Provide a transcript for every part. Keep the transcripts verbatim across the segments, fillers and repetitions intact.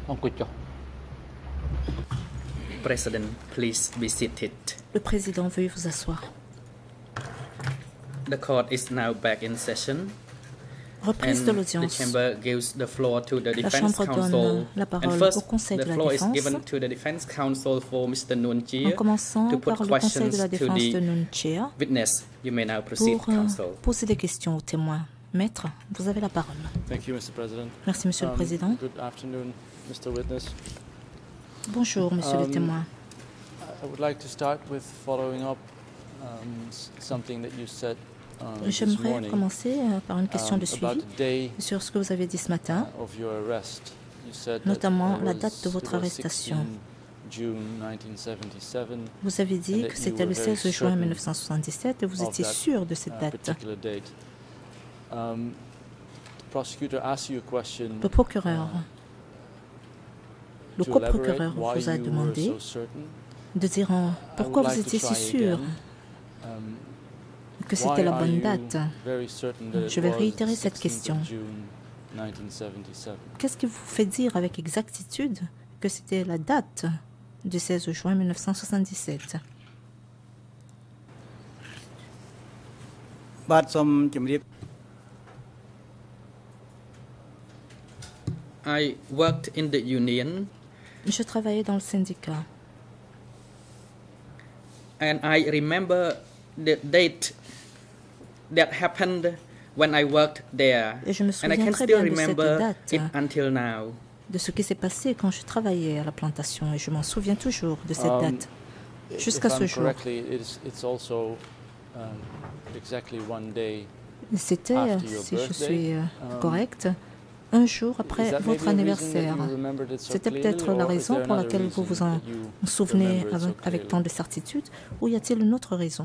President, please be seated. Le président, veuillez vous asseoir. The court is now back in session. Reprise de And the l'audience. chamber gives the floor to the La defense Chambre counsel. donne la And parole first, au Conseil the de la floor is Défense. given to the defense counsel for Mister Nuon En Chea commençant to put par le Conseil de la questions to Défense de the Nuon Chea witness. You may now proceed, pour euh, counsel. poser des questions aux témoins. Maître, vous avez la parole. Thank you, Mister President. Merci, Monsieur Um, le Président. Good afternoon, Mister Witness. Bonjour, Monsieur le Um, témoin. I would like to start with following up um, s- something that you said uh, this J'aimerais morning commencer euh, par une question um, de about suivi the day sur ce que vous avez dit ce matin, uh, of your arrest. You said that notamment it la was- date de votre it was arrestation. sixteen June nineteen seventy-seven, Vous avez and dit that que you c'était were le very seize juin certain mille neuf cent soixante-dix-sept et vous of étiez that, sûr de uh, cette date. particular date. Um, the prosecutor asked you a question Le procureur, uh, le to elaborate coprocureur why vous a you were demandé so certain. de dire en- I pourquoi would vous like to étiez si try sûr again. Um, que c'était why la are bonne you date. very certain that it Je vais was the réitérer cette sixteenth question. of June nineteen seventy-seven? Qu'est-ce qui vous fait dire avec exactitude que c'était la date du seize juin mille neuf cent soixante-dix-sept? បាទសូមជម្រាប I worked in the union Je travaillais dans le syndicat and I remember the date that happened when I worked there. et je me And I souviens can très still bien de cette remember date, it until now. de ce qui s'est passé quand je travaillais à la plantation et je m'en souviens toujours de cette Um, date. Jusqu'à if ce I'm jour. correctly, it's, it's also um, exactly one day. C'était, after your si je birthday, suis euh, um, correcte, un jour Is après that votre maybe a reason that anniversaire. you remembered it so C'était clearly, peut-être la or is raison there pour another laquelle vous reason vous en that you souvenez remember it so avec, avec clearly? tant de certitude, ou y a-t-il une autre raison?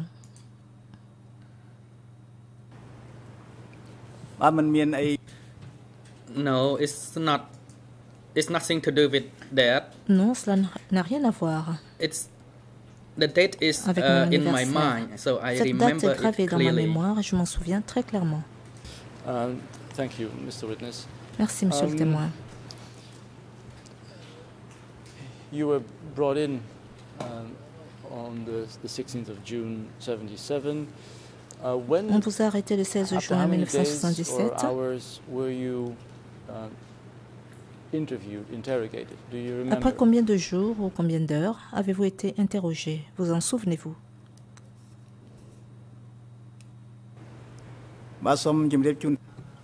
បាទมันមានអី No, it's not. It's nothing to do with that. Non, cela n'a- n'a rien à voir. It's the date is Avec mon uh, in my anniversaire. mind, so I Cette date remember est gravée it dans ma clearly. mémoire et je m'en souviens très clairement. Um, thank you, Mister Witness. Merci, Monsieur le Um, témoin. You were brought in um, on the, the sixteenth of June seventy-seven. Uh, when, On vous a arrêté le seize after juin how many days or mille neuf cent soixante-dix-sept. hours were you uh, interviewed, interrogated? Do you remember? Après combien de jours ou combien d'heures avez-vous été interrogé? Vous en souvenez-vous? បាទសូមជម្រាបជូន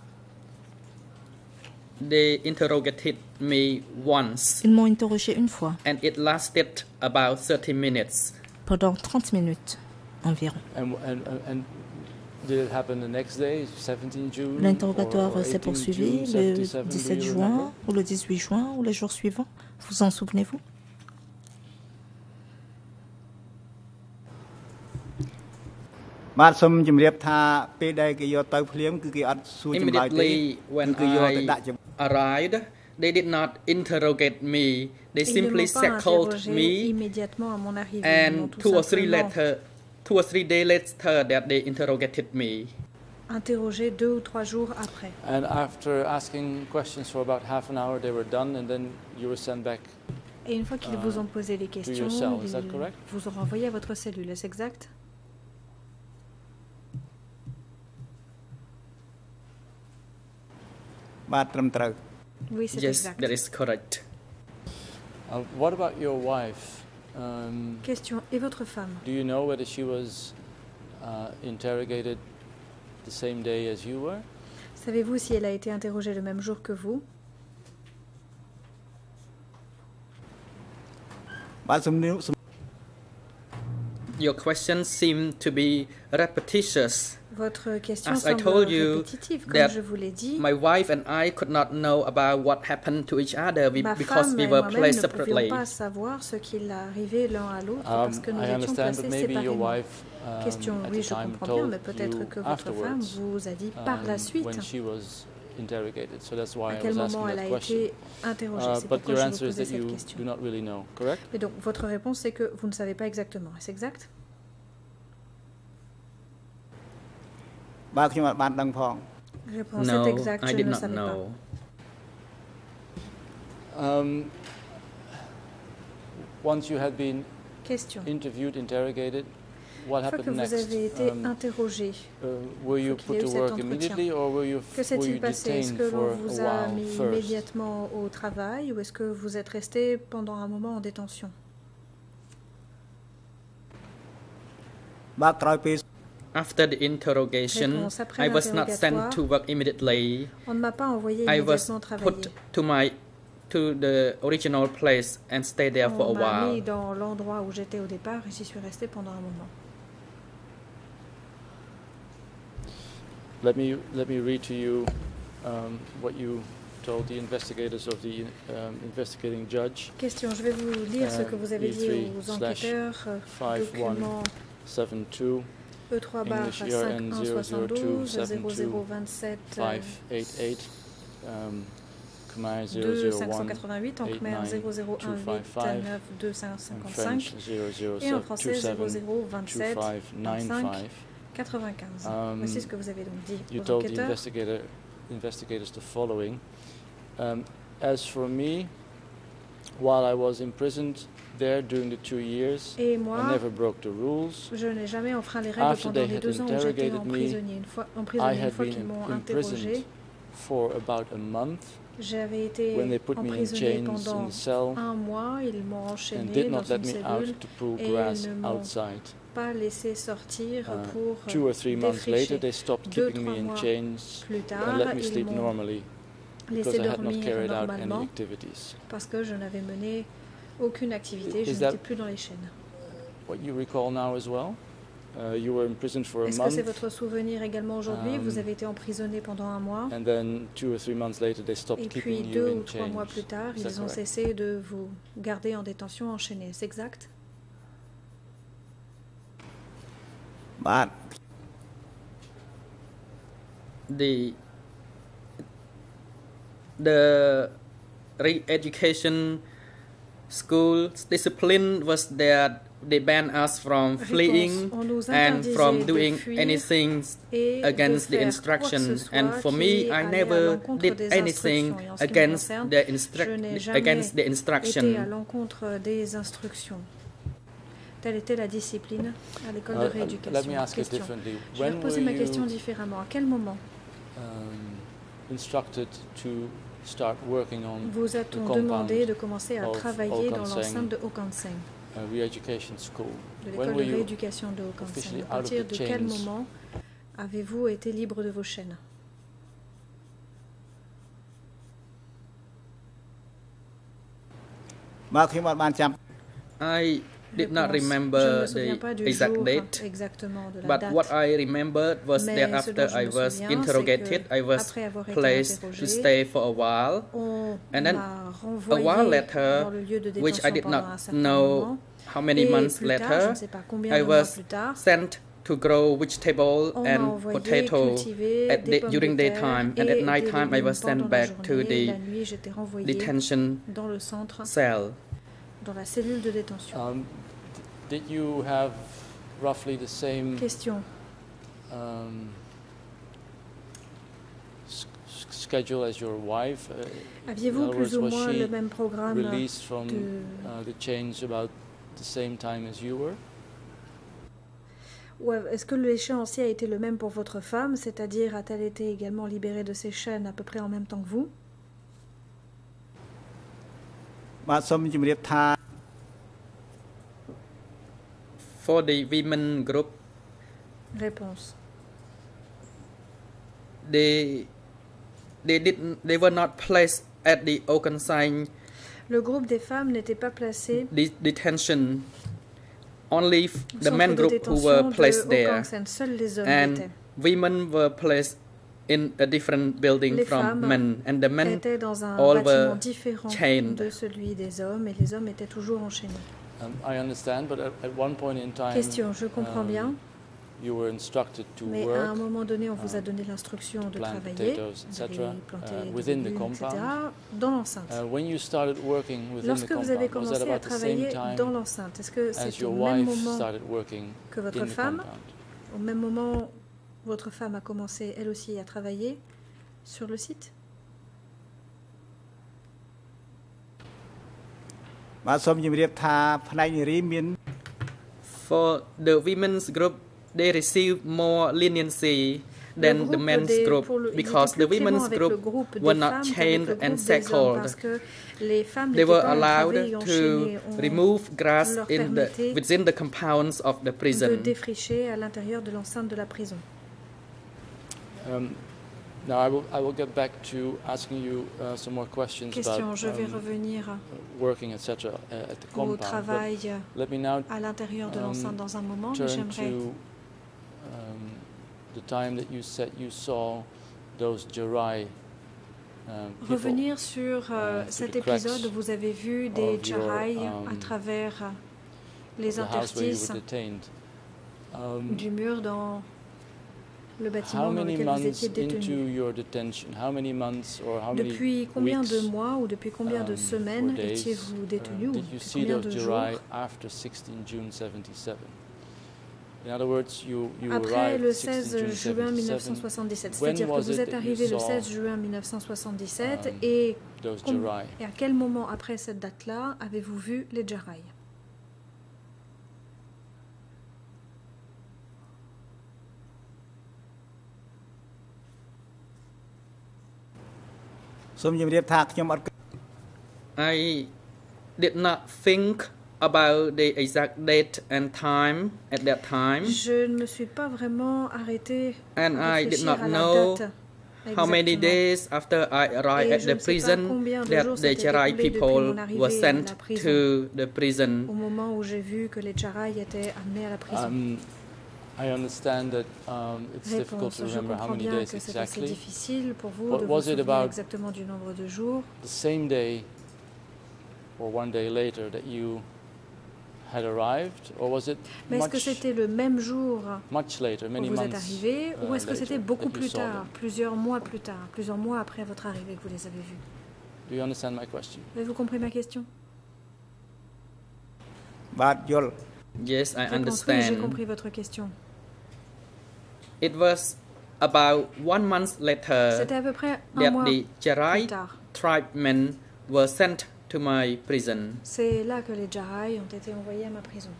They interrogated me once, Ils m'ont interrogé une fois, and it lasted about thirty minutes. pendant trente minutes environ. And, and, and, and did it happen the next day, seventeenth June? L'interrogatoire or- or s'est eighteenth poursuivi June, le seventy-seven, do dix-sept you juin remember? ou le dix-huit juin ou les jours suivants. Vous en souvenez-vous? បាទសូមជម្រាបថាពេលដែលគេយកទៅភ្លាមគឺគេអត់សួរចម្លើយទេ Immediately when គឺគេយកទៅដាក់ I ចម្ arrived, they did not interrogate me. They Ils ne simply m'ont pas shackled interrogé me, immédiatement à mon arrivée. Ils m'ont and tout two or three simplement later, two or three days later, that they interrogated me. interrogé deux ou trois jours après. And after asking questions for about half an hour, they were done, and then you were sent back. Et une fois qu'ils Uh, vous ont posé les questions, your cell, is that ils correct? vous ont renvoyé à votre cellule, est-ce exact? បាទត្រឹមត្រូវ Oui, c'est Yes, exact. that is correct. Uh, what about your wife? Um, Question. Et votre femme? do you know whether she was uh, interrogated the same day as you were? Savez-vous si elle a été interrogée le même jour que vous? បាទសំណួរសំ Your questions seem to be repetitious. Votre question As I semble told you répétitive, comme that je vous l'ai dit. My wife and I could not know about what happened to each other we- Ma because femme we et were moi-même placed ne pouvions separately. pas savoir ce qu'il arrivait l'un à l'autre Um, parce que nous I étions understand, but placés maybe your séparément. wife um, Question. at Oui, the je time comprends bien, told mais peut-être you que votre femme afterwards, vous a dit par la um, suite when she was interrogated. So that's why à I quel was moment asking elle that a question. été interrogée. Uh, C'est but pourquoi your je vous answer is posais that cette you question. do not really know, correct? Et donc, votre réponse, c'est que vous ne savez pas exactement. Est-ce exact? បាទខ្ញុំអត់បានដឹងផង Réponse No, est exacte, I je did ne not savais pas. know. Um, once you had been Question. interviewed, interrogated, what Une fois que happened vous next? avez été Um, interrogé, uh, were you qu'il y put ait eu to cet work entretien. immediately, or were you, que f- were s'est-il you passé? Est-ce detained que for l'on a vous a while mis first? immédiatement au travail ou est-ce que vous êtes resté pendant un moment en détention? បាទក្រោយពេល After the interrogation, Réponse. Après I was not sent l'interrogatoire, to work immediately. On ne m'a pas envoyé I was immédiatement travailler. put to my to the original place and stay there for On a m'a mis while. dans l'endroit où j'étais au départ et j'y suis resté pendant un moment. Let me let me read to you um, what you told the investigators of the um, investigating judge. Question, je vais vous lire ce que vous avez Uh, dit E three aux slash enquêteurs. euh, five one Document seven two E trois barre English cinq E R un N zero zero two soixante-douze seven zéro zéro vingt-sept five eight eight um, Khmer zero deux zero cinq cent one quatre-vingt-huit, en eight khmer nine zéro zéro two un five huit five neuf deux cinq and cinquante-cinq French zero zero et en two français zéro seven zéro two vingt-sept five nine vingt-cinq five. quatre-vingt-quinze. Um, Voici ce que vous avez donc dit You aux told the enquêteurs. investigator, investigators the following. Um, as for me, while I was imprisoned there during the two years, Et I moi, never broke the rules. je n'ai jamais enfreint les règles After pendant they les had deux ans où j'étais interrogated me, emprisonné. Une fois, I emprisonné, une had fois been qu'ils m'ont im- imprisoned interrogé, for about a month j'avais été when they put me in emprisonné chains in pendant the cell un mois. Ils m'ont and enchaîné did dans not let une me cellule, out to pull et grass ils ne m'ont outside. pas laissé sortir Uh, pour two or three months later, défricher. they stopped Deux, keeping me trois in mois chains Plus and tard, let me ils sleep m'ont normally because laissé I had not dormir carried out any normalement activities. parce que je n'avais mené aucune activité, Is je that- n'étais plus dans les chaînes. What you recall now as well? Uh, you were imprisoned for a Est-ce que c'est month, votre souvenir également aujourd'hui? Um, Vous avez été emprisonné pendant un mois and then two or three months later, they stopped et puis keeping you deux ou in trois mois plus chains. tard, Is that ils ont correct? cessé de vous garder en détention enchaînée. C'est exact? បាទ The the re-education school discipline was that they banned us from fleeing Réponse. On nous and interdisait from de doing fuir anything et against de the faire instruction. quoi que ce soit And for me, qui I allait à never l'encontre did des anything instructions. Et en ce qui me against concerne, the je n'ai instruct jamais against the été à instruction. l'encontre des instructions. Telle était la discipline à l'école Uh, de uh, let me rééducation. ask it Question. differently. Je vais When reposer were ma question you différemment. À quel moment um, instructed to start working on vous a-t-on the demandé compound de commencer à of travailler dans Okanseng, l'enceinte de Okanseng, uh, re-education school? de When l'école were de you rééducation de Okanseng? officially À out of partir the de quel chains? moment avez-vous été libre de vos chaînes? បាទខ្ញុំអត់បានចាំ I did not Réponse. Je ne remember me souviens the pas du exact jour date, exactement de la but date. what I remembered was Mais that ce after dont je I me was souviens, c'est interrogated, que I was après avoir été placed to interrogé, stay for a while. On And then m'a a renvoyé while later, dans le lieu de which I détention did pendant not un certain know moment. how many Et months plus tard, je later, ne sais pas combien I de mois was plus tard, sent to grow vegetable on m'a and envoyé potato cultiver at des the, pommes during de terre daytime, et and at des night time I légumes was sent pendant la back to journée. the La nuit, j'étais renvoyé detention dans le centre, cell. dans la cellule de détention. Um, d- did you have roughly the same Question. um, s- s- schedule as your wife? Uh, Aviez-vous in other plus words, ou was moins she le même programme released from de... uh, the chains about the same time as you were? Ou est-ce que l'échéancier a été le même pour votre femme, c'est-à-dire a-t-elle été également libérée de ses chaînes à peu près en même temps que vous? បាទសូមជម្រាបថា For the women group, Réponse. they they did they were not placed at the Okansang Le groupe des femmes n'était pas placé de- detention. Only f- au the centre men de group who were détention placed de there, Okanseng. Seuls les hommes y and étaient. women were placed in a different building Les from femmes men, and the men étaient dans un all bâtiment were différent chained. de celui des hommes, et les hommes étaient toujours enchaînés. Um, I understand, but at, at one point in time, Question, je comprends um, bien, you were instructed to mais à work un moment donné, on vous a um, donné l'instruction de plant travailler, potatoes, et vous allez cetera, planter uh, des within the légumes, et cetera, compound. dans l'enceinte. Uh, when you started working within the Lorsque vous avez compound, was that commencé à about the same travailler time dans l'enceinte, est-ce que as c'est your au même wife moment started working que votre in the femme, compound? au même moment, votre femme a commencé elle aussi à travailler sur le site? បាទសូមជម្រាបថាផ្នែកនារីមាន For the women's group, they receive more leniency than the men's group because the women's group were not chained and shackled. They were allowed to remove grass in the, within the compounds of the de prison. défricher à l'intérieur de l'enceinte de la prison. Um, now I will, I will get back to asking you uh, some more questions Question, about je vais um, revenir working, et cetera, uh, at the au compound. travail But let me now à l'intérieur de um, l'enceinte dans un moment, mais turn j'aimerais to um, the time that you said you saw those Jarai um, people revenir sur euh, uh, cet through the cracks épisode où vous avez vu des of your, Jarai à um, travers les the house where you interstices were detained. Um, du mur dans le how bâtiment dans many lequel vous months étiez into détenu. your detention, how many months or how many Depuis combien de weeks, mois ou depuis combien de um, semaines or days, étiez-vous détenu uh, ou did you depuis see combien those de Jarai jours after sixteen June seventy-seven? In other words, you, you après arrived le sixteen seize June juin mille neuf cent seventy-seven, soixante-dix-sept. when C'est-à-dire que was vous it êtes that you arrivé le saw, seize juin mille neuf cent soixante-dix-sept um, et, those com- Jarai? et à quel moment après cette date-là avez-vous vu les Jarai? សូមជម្រាបថាខ្ញុំអត់ I did not think about the exact date and time at that time, Je ne me suis pas vraiment arrêté and à I did réfléchir not à la know date how many exactement. days after I arrived Et at je the ne sais pas prison combien de that jours the s'étaient Jarai écoulés depuis people mon arrivée were à sent la prison. to the Au prison. moment où j'ai vu que les Jarai étaient amenés à la prison. Um, I understand that um, it's difficult Réponse, to je remember how comprends many bien days que c'est assez exactly. difficile pour vous What de vous was it souvenir about exactement du nombre de jours. The same day or one day later that you had arrived, or was it Mais est-ce que much, c'était le même jour much later, où many vous êtes months arrivé, uh, ou est-ce que later c'était beaucoup that you plus saw tard, them? plusieurs mois plus tard, plusieurs mois après votre arrivée que vous les avez vus? Do you understand my question? Avez-vous compris ma question? បាទយល់ Yes, I Réponse, oui, j'ai understand. compris votre question. It was about one month later C'était à peu près un that mois the Jarai plus tard. tribesmen were sent to my prison. C'est là que les Jarai ont été envoyés à ma prison.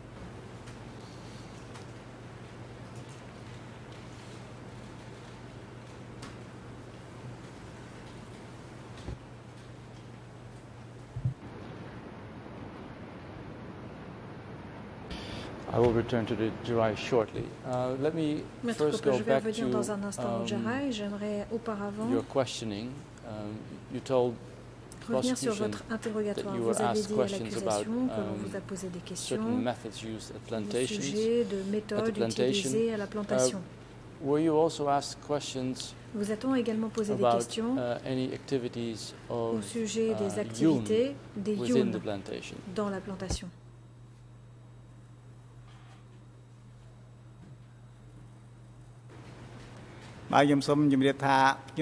I will return to the Jarai shortly. Uh, let me Maître first Coppe, go je vais back revenir dans to un instant au um, Jarai. J'aimerais auparavant your questioning. Um, you told revenir sur prosecution votre interrogatoire. that you vous were avez asked dit à questions l'accusation about, que l'on um, vous a posé des certain questions methods used at au plantations. sujet de méthodes plantation. utilisées à la plantation. Were you also asked questions Vous a-t-on également posé des about questions uh, any activities au of sujet des uh, activités des yun within the Yun plantation? dans la plantation? បាទខ្ញុំសូមជម្រាបថាខ្ញុំ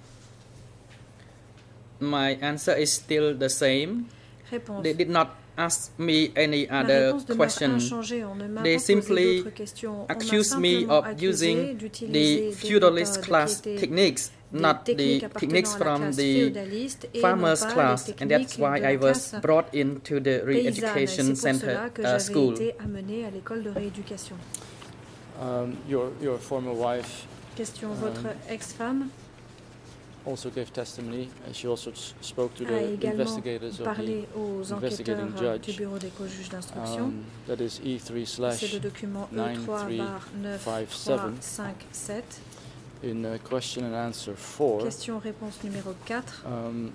My answer is still the same. Réponse. They did not ask me any Ma other réponse demeure question. inchangée. On ne m'a They pas posé simply d'autres questions. On m'a accused me simplement of accusé using d'utiliser the des feudalist méthodes class qui étaient techniques, des not the techniques appartenant techniques à la from classe the féodaliste et non farmers pas class, les and that's techniques why de la I was classe brought into the paysanne. re-education C'est pour center cela que uh, j'avais school. été amenée à l'école de rééducation. Um, your, your former wife Question. Um, Votre ex-femme also gave testimony, and she also s- spoke to a the également investigators of parlé the aux investigating enquêteurs judge. du bureau des co-juges d'instruction. Um, that is E three slash C'est le document E trois barre neuf trois cinq sept. in uh, question and answer four. Question-réponse numéro quatre. Um,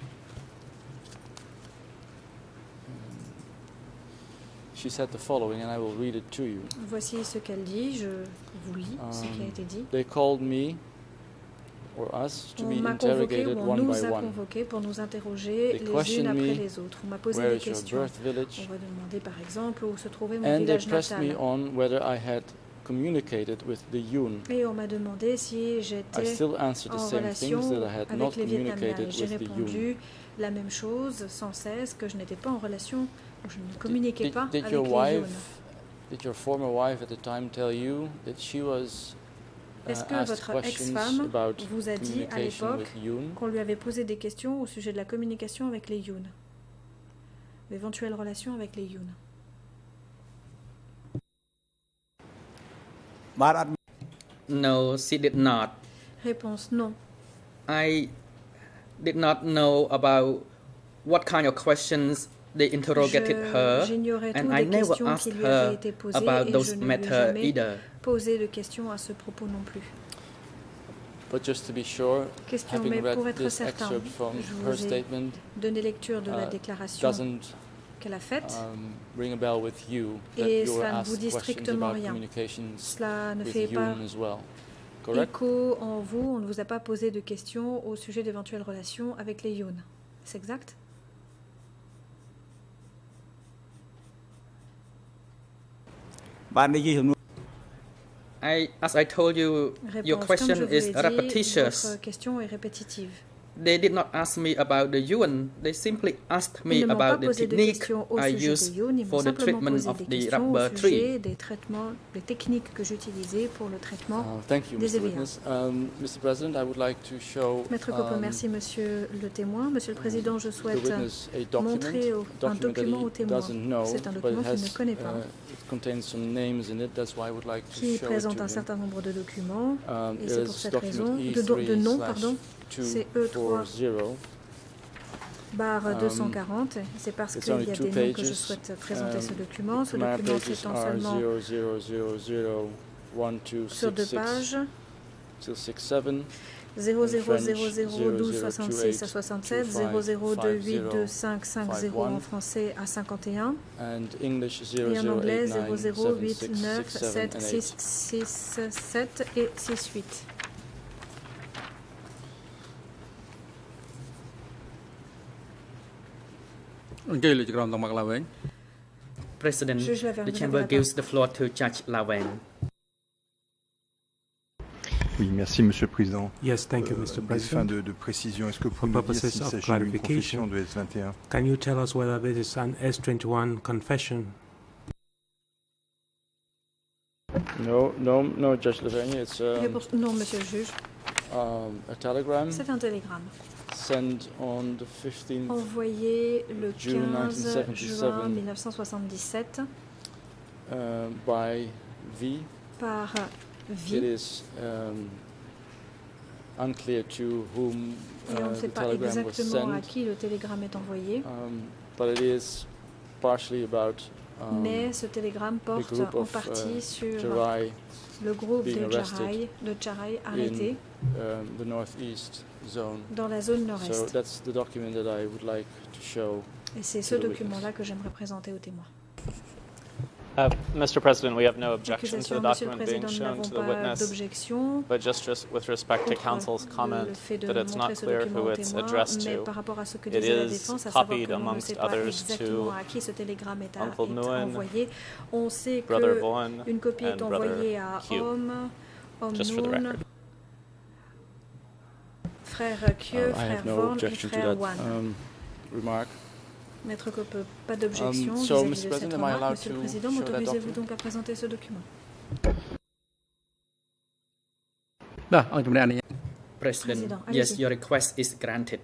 she said the following, and I will read it to you. Voici ce qu'elle dit, je vous lis ce qui a été dit. They called me, or us, to On be m'a convoqué interrogated ou on one nous by a one. convoqués pour nous interroger They les unes questioned après me, les autres. On m'a posé Where des is your questions. birth On village? va demander par exemple où se trouvait mon And they village pressed me natal. on whether I had communicated with the Yun. Et on m'a demandé si I j'étais still answered the en same relation things that I had not avec les Vietnamiens. communicated Et j'ai with the Yun. répondu la même chose sans cesse, que je n'étais pas en relation, ou je ne communiquais Did, pas did avec your les wife, Yun. did your former wife at the time tell you that she was uh, Est-ce que asked votre questions ex-femme about vous a dit à communication l'époque with Yun? qu'on lui avait posé des questions au sujet de la communication avec les Yun? d'éventuelles relations avec les Yun? No, she did not. Réponse non. I did not know about what kind of questions they interrogated her, and I never asked her about those matters either. Poser de questions à ce propos non plus. But just to be sure, Question, mais pour être certain, je vous ai donné lecture de la déclaration qu'elle a faite, um, ring a bell with you, et cela ne vous dit strictement rien. Cela ne fait pas well. écho en vous, on ne vous a pas posé de questions au sujet d'éventuelles relations avec les Yun. C'est exact? I, as I told you, Réponse, your question is dit, repetitious. Votre question est répétitive. They did not ask me about the Yuan. They simply asked me about the technique I use for the treatment of the rubber tree. Des traitements, des techniques que j'utilisais pour le traitement uh, thank you, des Mister Witness. Um, Mister President, I would like to show. Maître Cooper, um, merci, Monsieur le témoin. Monsieur le Président, je souhaite montrer au, un document au témoin. C'est un document qu'il ne connaît pas. Like qui présente un certain nombre de documents, um, et c'est pour cette raison, de, de noms, pardon, c'est E trois barre deux cent quarante, c'est parce qu'il y a des noms que je souhaite présenter um, ce document. Ce document s'étend seulement sur deux pages, zéro zéro zéro zéro douze soixante-six à soixante-sept, zéro zéro deux huit deux cinq cinq zéro en français à cinquante et un, et en anglais zéro zéro huit neuf sept six six sept et six huit. President, the chamber gives the floor to Judge Lawen. Oui, merci Monsieur le Président. Yes, thank you, Mister Euh, President. Fins de, de précision, est-ce que vous pouvez nous dire s'il s'agit d'une confession de S vingt et un? Can you tell us whether this is an S twenty-one confession? No, no, no, Judge Lavergne, it's um, non, Monsieur le Juge. Um, a telegram. C'est un télégramme. Sent on the fifteenth envoyé le June quinze juin mille neuf cent soixante-dix-sept uh, by V. Par V. It is um, unclear to whom uh, Et on ne sait the pas telegram was exactement sent. à qui le télégramme est envoyé. Um, but it is partially about um, Mais ce télégramme porte en partie uh, sur Jarai le groupe de Jarai, de Jarai arrêté in, um, the northeast zone. Dans la zone nord-est. So that's the document that I would like to show. Et c'est ce document-là que j'aimerais présenter aux témoins. Uh, Mister President, we have no objection to the document being shown to the witness, but just, just with respect to counsel's comment that it's not clear who it's addressed to, it is copied amongst others to Uncle Nguyen, Brother Vaughan, and Brother Hugh, just for the record. Frère Kieu, Uh, I frère have no Vaughan et objection to frère that Wan. um, remark. Maître Cooper, pas d'objection Um, so, vis-à-vis Mister de cette President, am I remarque. allowed Monsieur le to Président, show that m'autorisez-vous document? donc à présenter ce document? President, Président, yes, allez-y. your request is granted.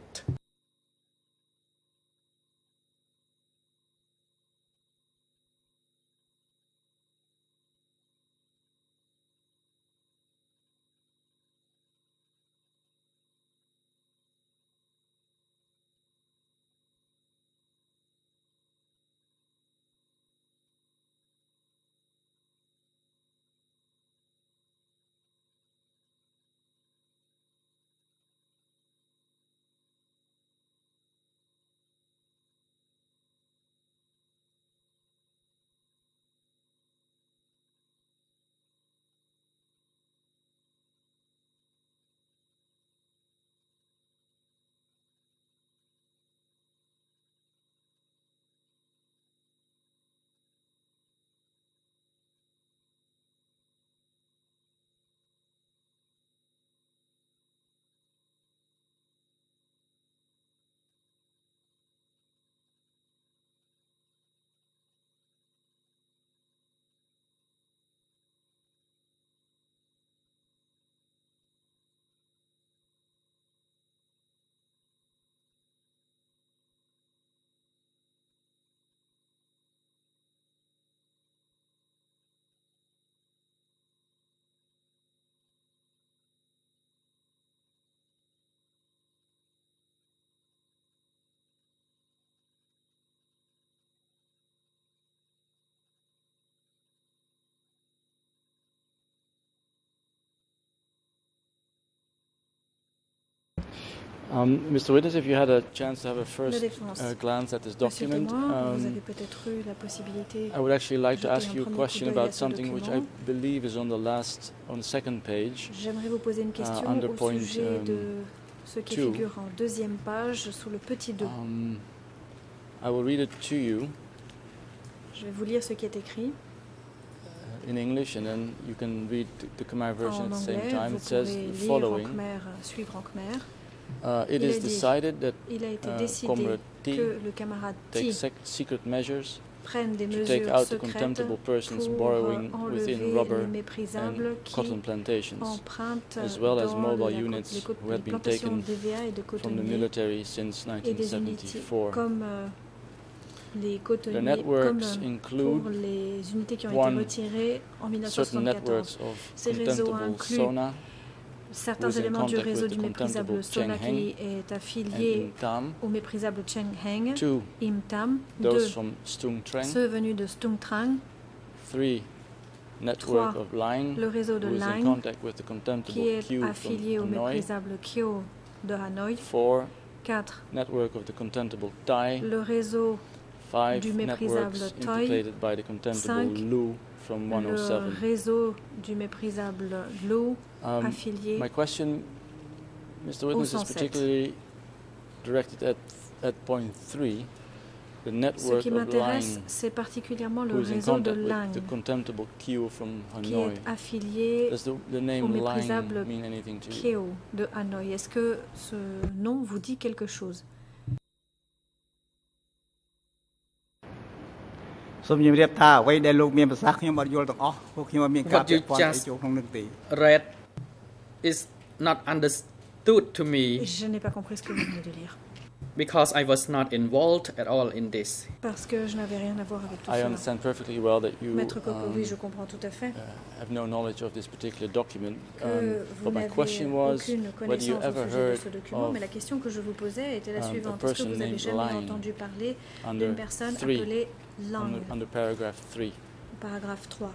Um, Mister Witness, if you had a chance to have a first uh, glance at this document, um, vous avez peut-être eu la possibilité I would actually like to ask you a question about something which I believe is on the last, on the second page. J'aimerais vous poser une question uh, under au point, sujet um, de ce qui two. figure en deuxième page sous le petit deux. Um, I will read it to you. Je vais vous lire ce qui est écrit. Uh, in English, and then you can read the Khmer version en at the anglais, same time. vous It says pourrez the lire following. En Khmer, suivre en Khmer. Uh, it il, is decided that il a été uh, décidé Comrade T que le camarade take T sec secret measures prenne des to mesures take out the secrètes contemptible persons pour borrowing enlever within rubber les méprisables and qui cotton plantations, empruntent as well as dans mobile la, units les, who had les been plantations taken d'E V A et de from the cotonniers military since et des unités nineteen seventy-four. comme euh, les The cotonniers, comme networks pour include les unités qui ont one, été retirées en mille neuf cent certain soixante-quatorze. networks of Ces réseaux contemptible incluent Sona, certains who is in éléments du contact réseau with du the méprisable contemptible Sona Cheng qui est and affilié Imtam. au méprisable Cheng Heng. Two, Imtam. those Deux, from Stung Treng. ceux venus de Stung Treng. Three, Trois, network of Line, le réseau de who is in Line contact with the qui contemptible est Q affilié au from Hanoi. méprisable Kyo de Hanoï. Four, Quatre, network of the contemptible Tai. le réseau Five, du méprisable networks Toi. implicated by the contemptible Cinq, Lu from one oh le seven. réseau du méprisable Lu Um, affilié my question, Mister au Witness, is cent sept. particularly directed at, at point three, the Ce network qui of m'intéresse, Line, c'est particulièrement le who is in réseau de contact with Lang the contemptible Q from qui Hanoi. est affilié Does the, the au name Line méprisable mean anything to you? Kyo de Hanoï. Est-ce que ce nom vous dit quelque chose? សូមជម្រាបថាអ្វីដែលលោកមានប្រសាសន៍ខ្ញុំអត់យល់ទាំងអស់ពួកខ្ញុំអត់មានការពាក់ព័ន្ធអីចូលក្នុងនឹងទេ Read is not understood to me Je n'ai pas compris ce que vous venez de lire. because I was not involved at all in this. Parce que je n'avais rien à voir avec tout I cela. understand perfectly well that you Maître Coco, um, oui, je comprends tout à fait. uh, have no knowledge of this particular document. Que Um, vous but my n'avez question was aucune whether you connaissance au ever sujet de heard ce document, of mais la question que je vous posais était la um, a suivante. Est-ce que person vous avez named jamais Line entendu parler under d'une personne three, appelée Lang, under, under paragraph three. paragraphe trois?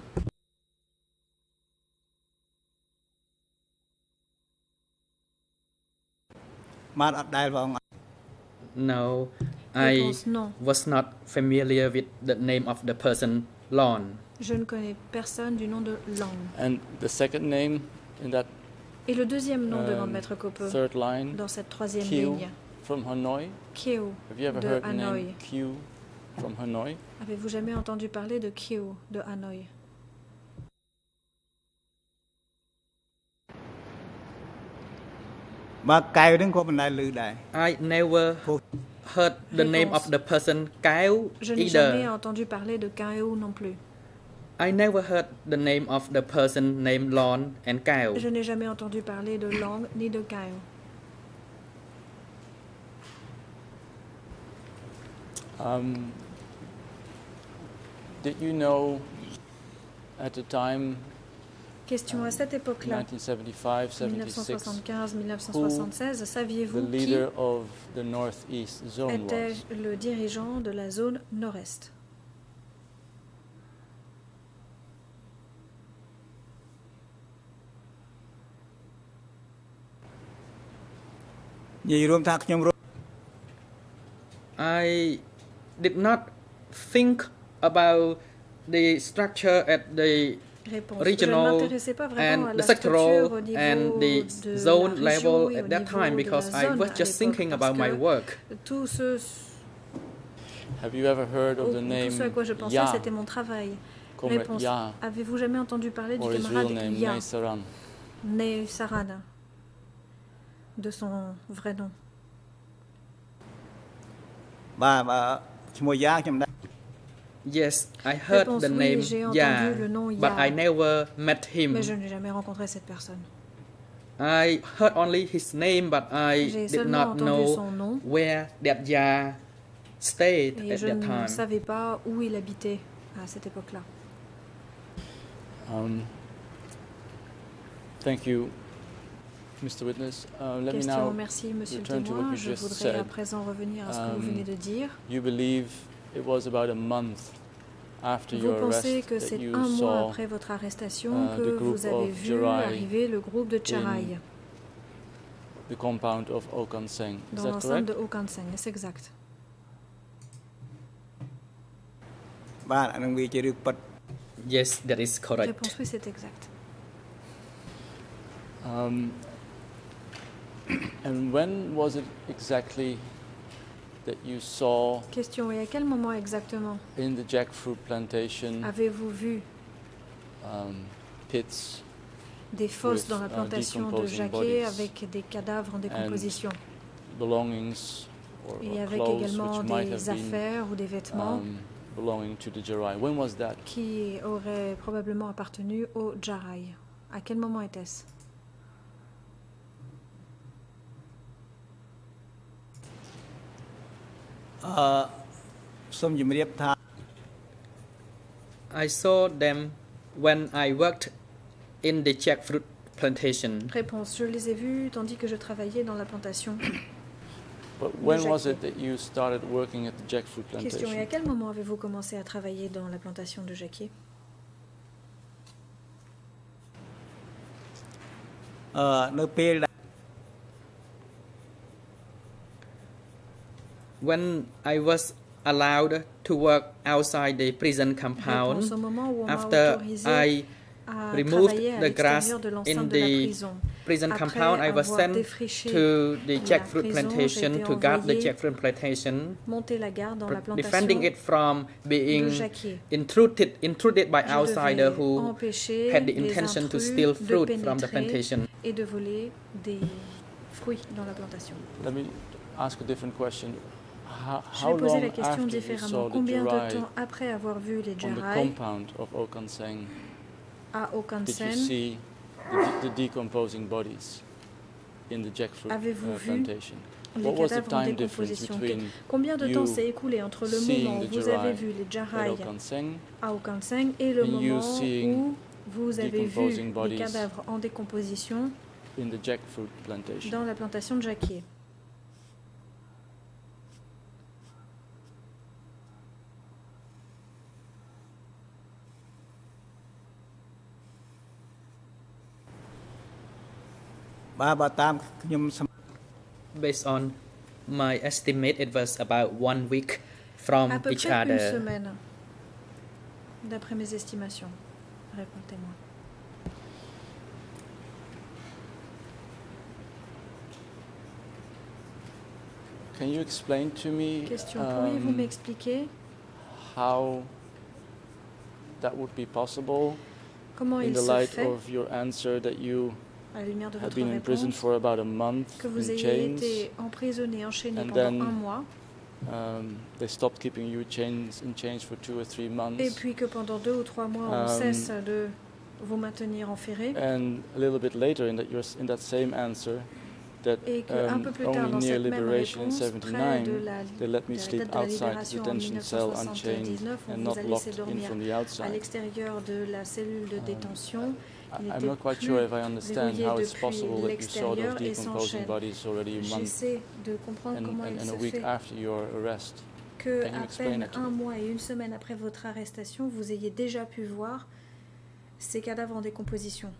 No, Réponse I non. was not familiar with the name of the person Lon. Je ne connais personne du nom de Lang. And the second name in that Et le deuxième nom de um, Maître Cope third line, dans cette troisième Q ligne, from Hanoi. Kyo Have you ever de heard the Hanoï. name Q from Hanoi? Avez-vous jamais entendu parler de Kyo de Hanoï? I never heard the name of the person Kao Je n'ai jamais either. entendu parler de Kao non plus. I never heard the name of the person named Lon and Kao. Je n'ai jamais entendu parler de Lang ni de Kao. Um, did you know at the time, Question à cette époque-là, nineteen seventy-five dix-neuf cent seventy-six, soixante-quinze mille neuf cent soixante-seize, the saviez-vous qui leader of the Northeast Zone était was? le dirigeant de la zone nord-est? I did not think about the structure at the Réponse. regional Je ne m'intéressais pas vraiment à and la the sectoral structure au niveau and the de zone la région level et au at that niveau time de because la I zone was à just l'époque, thinking parce about my que work. Tout ce, Have you ever heard of the tout name ce à quoi je pensais, Ya, c'était mon travail. Comrade Réponse. Ya, Avez-vous jamais entendu parler du or his camarade real name, Ya, Nei Saran? né Sarana, de son vrai nom? Yes, I heard Réponse, the oui, name j'ai entendu Ya, le nom but Ya. I never met him. Mais je n'ai jamais rencontré cette personne. I heard only his name, but I J'ai did seulement not entendu know son nom where that Ya stayed et at je that ne time. savais pas où il habitait à cette époque-là. Um, thank you, Mister Witness. Uh, let me Question, now merci Monsieur le return to what témoin. you Je just voudrais à said. présent revenir à ce que Um, vous venez de dire. You believe it was about a month after Vous your pensez arrest que that c'est you un mois saw après votre arrestation uh, que the group vous avez of vu Jarai arriver le groupe de Charai the compound of Okanseng. Dans l'enceinte de Okanseng, c'est exact. Yes, that is correct. Réponse oui, c'est exact. Um, and when was it exactly that you saw? Question, et à quel moment exactement? In the jackfruit plantation. Avez-vous vu? Um, pits. Des fosses dans la plantation de jacquier avec des cadavres en décomposition. Belongings or, or et avec clothes, également des affaires been, ou des vêtements um, belonging to the Jarai. When was that? Qui auraient probablement appartenu au Jarai. À quel moment était-ce? Uh, I saw them when I worked in the jackfruit plantation. Réponse, je les ai vus tandis que je travaillais dans la plantation. But when was it that you started working at the jackfruit plantation? Question, et à quel moment avez-vous commencé à travailler dans la plantation de jacquier? Uh, when I was allowed to work outside the prison compound, after I removed the grass in the prison compound, I was sent to the jackfruit plantation to guard the jackfruit plantation, defending it from being intruded, intruded by outsiders who had the intention to steal fruit from the plantation. Et de voler des fruits dans la plantation. Let me ask a different question. How, Je vais poser la question différemment. Combien de temps après avoir vu les Jarai à Okanseng avez-vous vu les cadavres en décomposition? Combien de temps s'est écoulé entre le moment où vous avez vu les Jarai à Okanseng et le moment où vous avez vu les cadavres en décomposition dans la plantation de jacquier? Based on my estimate, it was about one week from à peu each près other. Une semaine, d'après mes estimations. Répondez-moi. Can you explain to me? Question. Pourriez-vous um, m'expliquer how that would be possible? Comment in il the se light fait, of your answer that you à la lumière de have votre been in prison réponse, for about a month que vous in ayez chains, été emprisonné, enchaîné and pendant then un mois, um, they stopped keeping you chains in chains for two or three months, et puis que pendant deux ou trois mois, on Um, cesse de vous maintenir enferré, and a little bit later in that your in that same answer that et qu'un um, peu plus tard, only dans near cette même liberation in réponse, près seventy-nine de la, they let me de la sleep date de la outside the libération en detention cell mille neuf cent unchained soixante-dix-neuf, on and vous not a laissé locked in dormir from the à outside. l'extérieur de la cellule de détention. Il I'm n'était not quite plus sure if I understand verrouillé how it's depuis possible that you saw l'extérieur those et sans decomposing chaîne. bodies already a month J'essaie de comprendre and, comment and, il and a se week fait after your arrest. que Can you à explain peine it to un me? mois et une semaine après votre arrestation, vous ayez déjà pu voir ces cadavres en décomposition.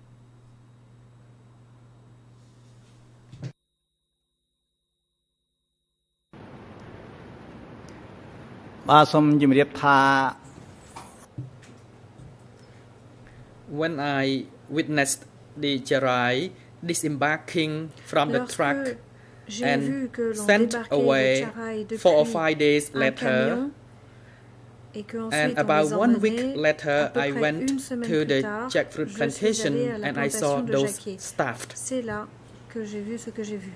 When I witnessed the Jarai disembarking from the Lorsque truck j'ai and vu que l'on sent débarquait away les Jarai four or depuis five days un later, camion et que and ensuite on about les one week emmenait, à later, peu I près went une semaine to plus the tard, jackfruit je suis plantation allée à la and I saw plantation de those jacquier. stuffed. C'est là que j'ai vu ce que j'ai vu.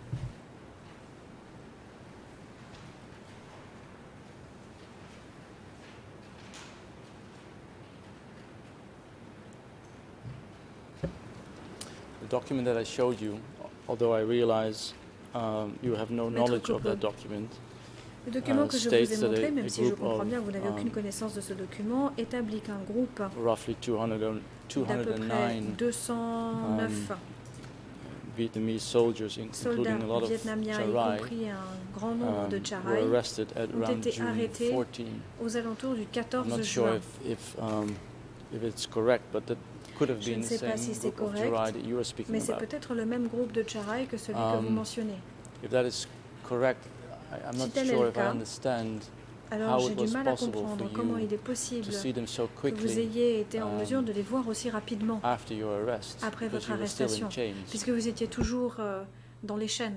The document that I showed you, although I realize um, you have no knowledge of that document, Le document uh, que je vous ai states that montré, a, même a si je group comprends of bien que vous n'avez aucune um, connaissance de ce document, établit qu'un groupe roughly two hundred, d'à peu près two hundred nine deux cent neuf um, Vietnamese soldiers, soldats including a lot of vietnamiens, y Jarai, compris un grand nombre um, de were Jarai, arrested at ont around été June arrêtés fourteenth. aux alentours du I'm quatorze not sure juin. if if, um, if it's correct, but that could have Je been ne sais the pas same si c'est group of correct, Jarai that you were speaking mais c'est about. peut-être le même groupe de Charai que celui que vous Um, mentionnez. If that is correct, I, I'm Si not tel est sure le if I cas, understand alors how j'ai it du was mal à possible comprendre for comment you il est possible to see them so que vous quickly ayez été en um, mesure de les voir aussi rapidement after your arrest, après because votre you were still arrestation, in chains. puisque vous étiez toujours euh, dans les chaînes.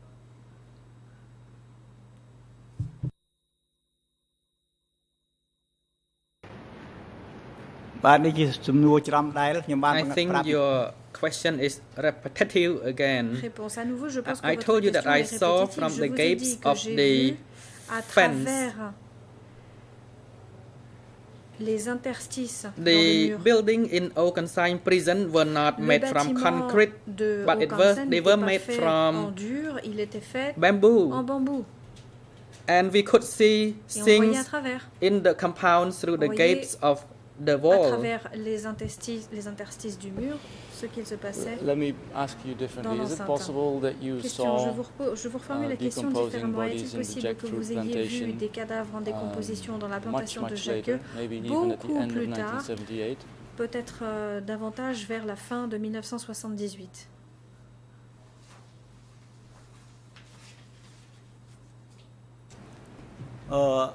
I think your question is repetitive again. Réponse à nouveau, je pense que I votre told you that question I est saw répétitive. from Je the vous ai dit gates que of j'ai the vu à fence travers les interstices dans the le mur. building in Okansan prison were not Le made from bâtiment concrete, de but it was Okansan they n'était were pas made fait en from dur, il était fait bamboo, en bambou. and we could see Et on voyait à things travers, in the compound through the On voyait gates of the à wall. travers les interstices, les interstices du mur, ce qu'il se passait. Let me ask you differently. Is it l'enceinte. possible that you Question, je saw vous, repo- je vous reformule uh, la question decomposing différemment. bodies Est-il in the possible que vous jackfruit ayez vu plantation, des cadavres en décomposition dans la much, plantation de much Jacques, later, maybe even at the beaucoup end of plus tard, nineteen seventy-eight? peut-être euh, davantage vers la fin de mille neuf cent soixante-dix-huit. Uh,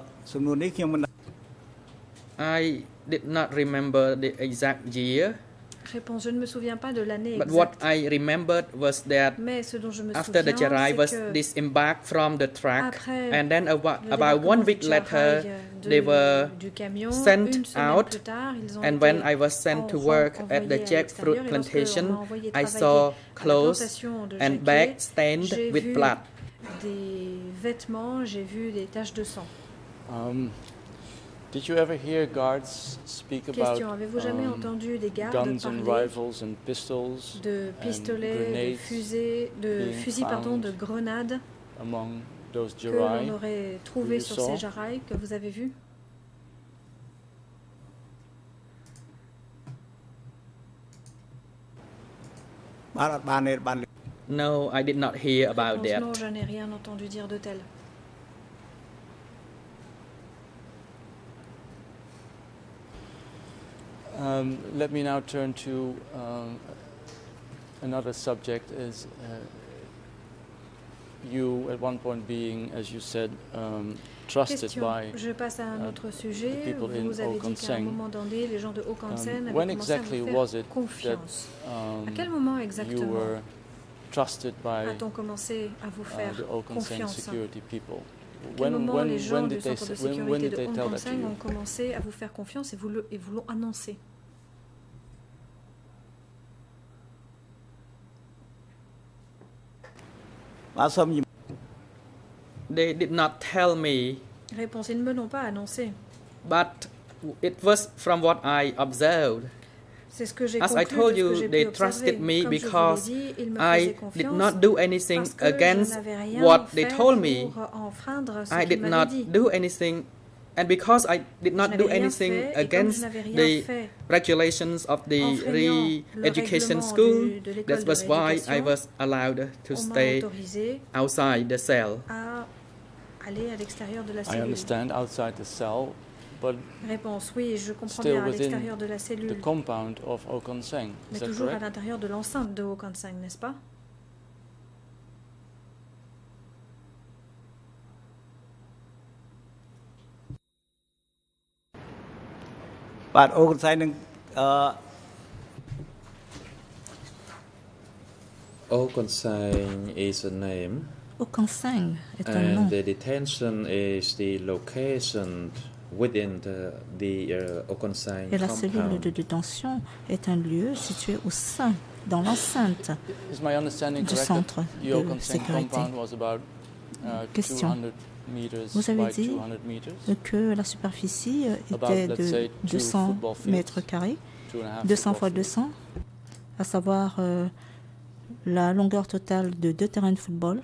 I did not remember the exact year, Réponse, je ne me souviens pas de l'année but what exacte. I remembered was that Mais ce dont je me after the souviens, Jarai was c'est que disembarked from the truck, après and then about, le about débarquement one du week later, Jarai, de- they were du camion, sent une semaine out, plus tard, ils ont and été when I was sent to en- work at envoyés the à jackfruit l'extérieur, et lorsque on plantation, m'a envoyé I travailler saw à la clothes plantation de and Jacquier, bags stained j'ai with vu blood. des vêtements, j'ai vu des taches de sang. Um, did you ever hear guards speak about Question, avez-vous jamais um, entendu des gardes guns and parler rifles and pistols de and pistolets, de grenades fusées, de being fusils, pardon, found de grenades among those que Jarai? l'on aurait trouvé you sur saw? ces Jarai que vous avez vus? No, I did not hear about Réponse, that. non, je n'ai rien entendu dire de tel. Um, let me now turn to um, another subject. Is uh, you at one point being, as you said, um, trusted Question. by Je passe à un uh, autre sujet. the people in Vous avez dit qu'à un Okansan. moment donné, les gens de Okansan Um, avaient when commencé à exactly vous was faire it that confiance. um, À quel moment you exactement were trusted by a-t-on commencé à vous uh, faire the Okansan confiance? security people? À quel moment when, les gens when du did they, centre de say- when, when sécurité did de they tell that to Okansan you? ont commencé à vous faire confiance et vous le- et vous l'ont annoncé? They did not tell me, Réponse, ils ne me l'ont pas annoncé. but it was from what I observed. C'est ce que j'ai As I conclu told de ce que you, j'ai they pu trusted observer. me Comme je vous l'ai because dit, ils me I faisaient did confiance not do anything parce que against je n'avais rien what they fait told me. pour enfreindre ce I qu'ils did m'avaient not dit. do anything, and because I did Je not do n'avais rien anything fait, et comme je against n'avais rien the fait regulations of the enfreignant le re-education règlement school, du- de l'école that de was why I rééducation, was allowed to on m'a stay autorisé outside the cell. à aller à l'extérieur de la I cellule. understand outside the cell, but Réponse, oui, je comprends still bien, à within l'extérieur de la the cellule, compound of Okansan. mais Is that toujours à correct? l'intérieur de l'enceinte de Okansan, n'est-ce pas? But Okansan uh, Okansan is a name, Okansan est un nom. and the detention is the location within the, the uh, Okansan Et la cellule de compound. détention est un lieu situé au sein, dans l'enceinte Is my understanding du correct centre that the de Okansan sécurité. compound was about uh, Question. two hundred meters Vous avez by dit two hundred meters? que la superficie euh, About, était let's say, de two deux cents football fields, mètres carrés, Two and a half deux cents fois football deux fields. cents, à savoir euh, la longueur totale de deux terrains de football.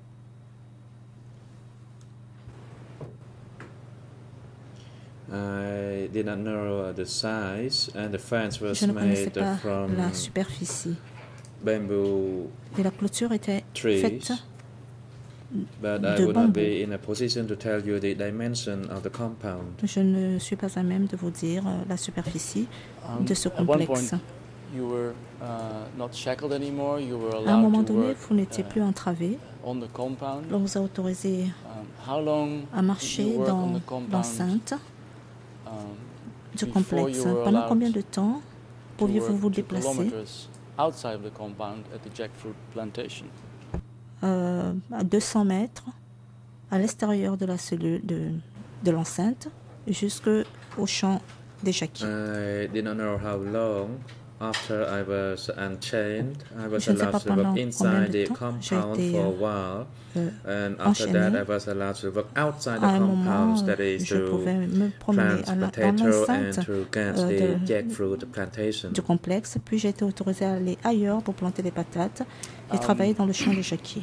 I did not know the size, and the fence was Je ne connaissais made pas from la superficie. bamboo Et la clôture était trees. faite But I de would not bambou. be in a position to tell you the dimension of the compound. Je ne suis pas à même de vous dire euh, la superficie Um, de ce at one complexe. point, you were uh, not shackled anymore. You were À un moment allowed to donné, work vous n'étiez uh, plus entravé. on the compound. On vous a autorisé Um, how long à marcher dans l'enceinte um, du before complexe. you were Pendant allowed combien de temps to pouviez-vous work vous two déplacer kilometers outside the compound at the jackfruit plantation? euh, à deux cents mètres à l'extérieur de la cellule de, de l'enceinte jusqu'au champ des jacquiers. I did not know how long after I was unchained. I was Je ne sais allowed pas to work pendant combien inside de the temps j'ai compound été for a while, euh, and after that enchaîné. I was allowed to work outside À the un moment, compound, that euh, is je to pouvais me promener plant à la- dans potato l'enceinte and to get euh, the de- jackfruit plantation. du complexe, puis j'ai été autorisé à aller ailleurs pour planter des patates et Um, travailler dans le champ des jacquiers.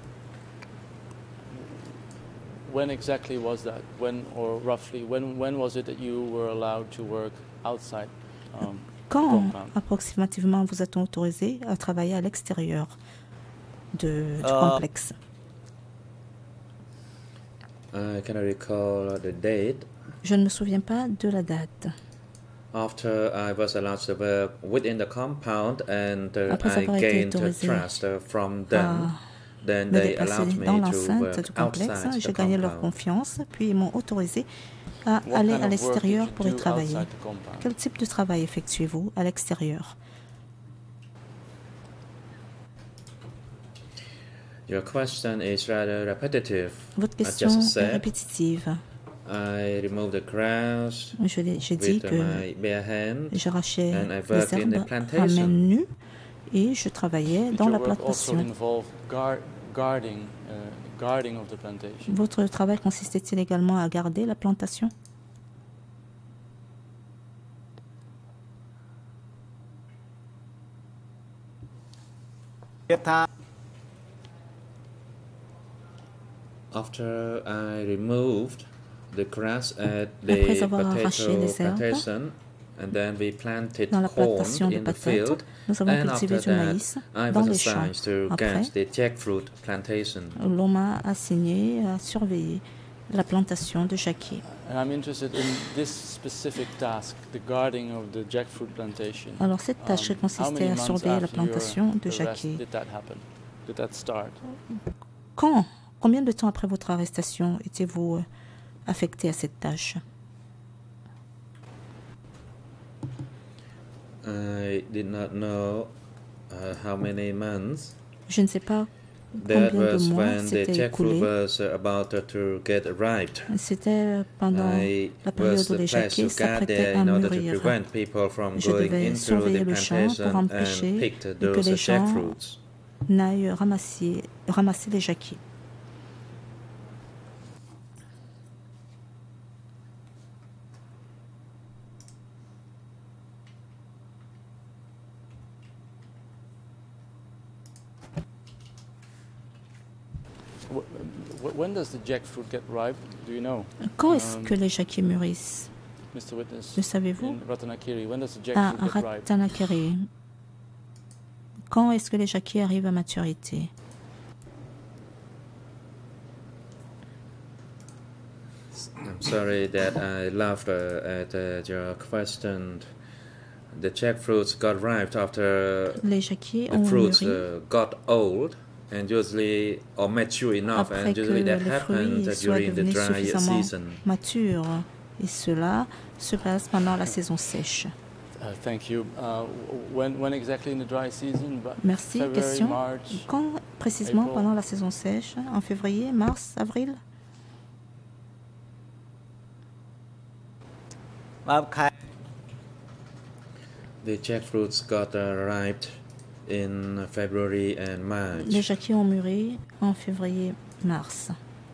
When exactly was that? When, or roughly, when, when was it that you were allowed to work outside um, the Quand compound? approximativement vous êtes autorisé à travailler à l'extérieur de- du Euh, complexe? I cannot recall the date. Je ne me souviens pas de la date. After I was allowed to work within the compound, and uh, Après I avoir été gained autorisé trust uh, from à them, then me they déplacer allowed dans me to l'enceinte work du complexe, outside j'ai the gagné leur compound. confiance, puis ils m'ont autorisé à What aller kind à of work l'extérieur did you pour y do travailler. outside the compound? Quel type de travail effectuez-vous à l'extérieur? Your question is rather repetitive. Votre I question just est said répétitive. I removed the grass Je l'ai- J'ai dit with que my bare hand, j'arrachais and I les worked in the herbes à plantation. main nue et je travaillais Did dans your la work also plantation. involve guard, guarding, uh, guarding of the plantation? Votre travail consistait-il également à garder la plantation? After I removed the grass at Après the avoir arraché potato les herbes plantation, and then we planted dans la corn plantation de in the patates, field, nous avons and cultivé after du that maïs I dans was les champs. assigned to Après, get the jackfruit plantation. l'on m'a assigné à surveiller la plantation de jacquier. And I'm interested in this specific task, the guarding of the jackfruit plantation. Alors cette tâche Um, how consistait many à months surveiller la after your plantation de arrest jacquier. did that happen? Did that start? Quand, combien de temps après votre arrestation étiez-vous euh, affecté à cette tâche? I did not know uh, how many months. Je ne sais pas That combien was de mois when the s'était jackfruit écoulé. was uh, about to get ripe. C'était pendant I la période was où the les place jacquiers to guard s'apprêtaient there à in order to mûrir. prevent people from Je going devais into surveiller the le champ pour plantation and empêcher picked que those les gens jackfruits. n'aillent ramasser, ramasser les jacquiers. Wh- wh- When does the jackfruit get ripe? Do you know? Quand est-ce Um, que les jacquiers mûrissent? Mister Witness, Le savez-vous? in Ratanakiri, when does the À jackfruit get ripe? Ratanakiri. Quand est-ce que les jacquiers arrivent à maturité? I'm sorry that I laughed uh, at uh, your question. The jackfruits got ripe after Les jacquiers the ont fruits mûri uh, got old and usually or mature enough, après and que usually les that happens fruits soient during the devenus dry suffisamment season. matures. Et cela se passe pendant la saison sèche. Uh, thank you. Uh, when, when exactly in the dry season? But Merci. February, Question. March? Quand précisément April? pendant la saison sèche? En février, mars, avril? The jackfruits got uh, ripe in February and March. Les jacquiers ont mûri en février, mars.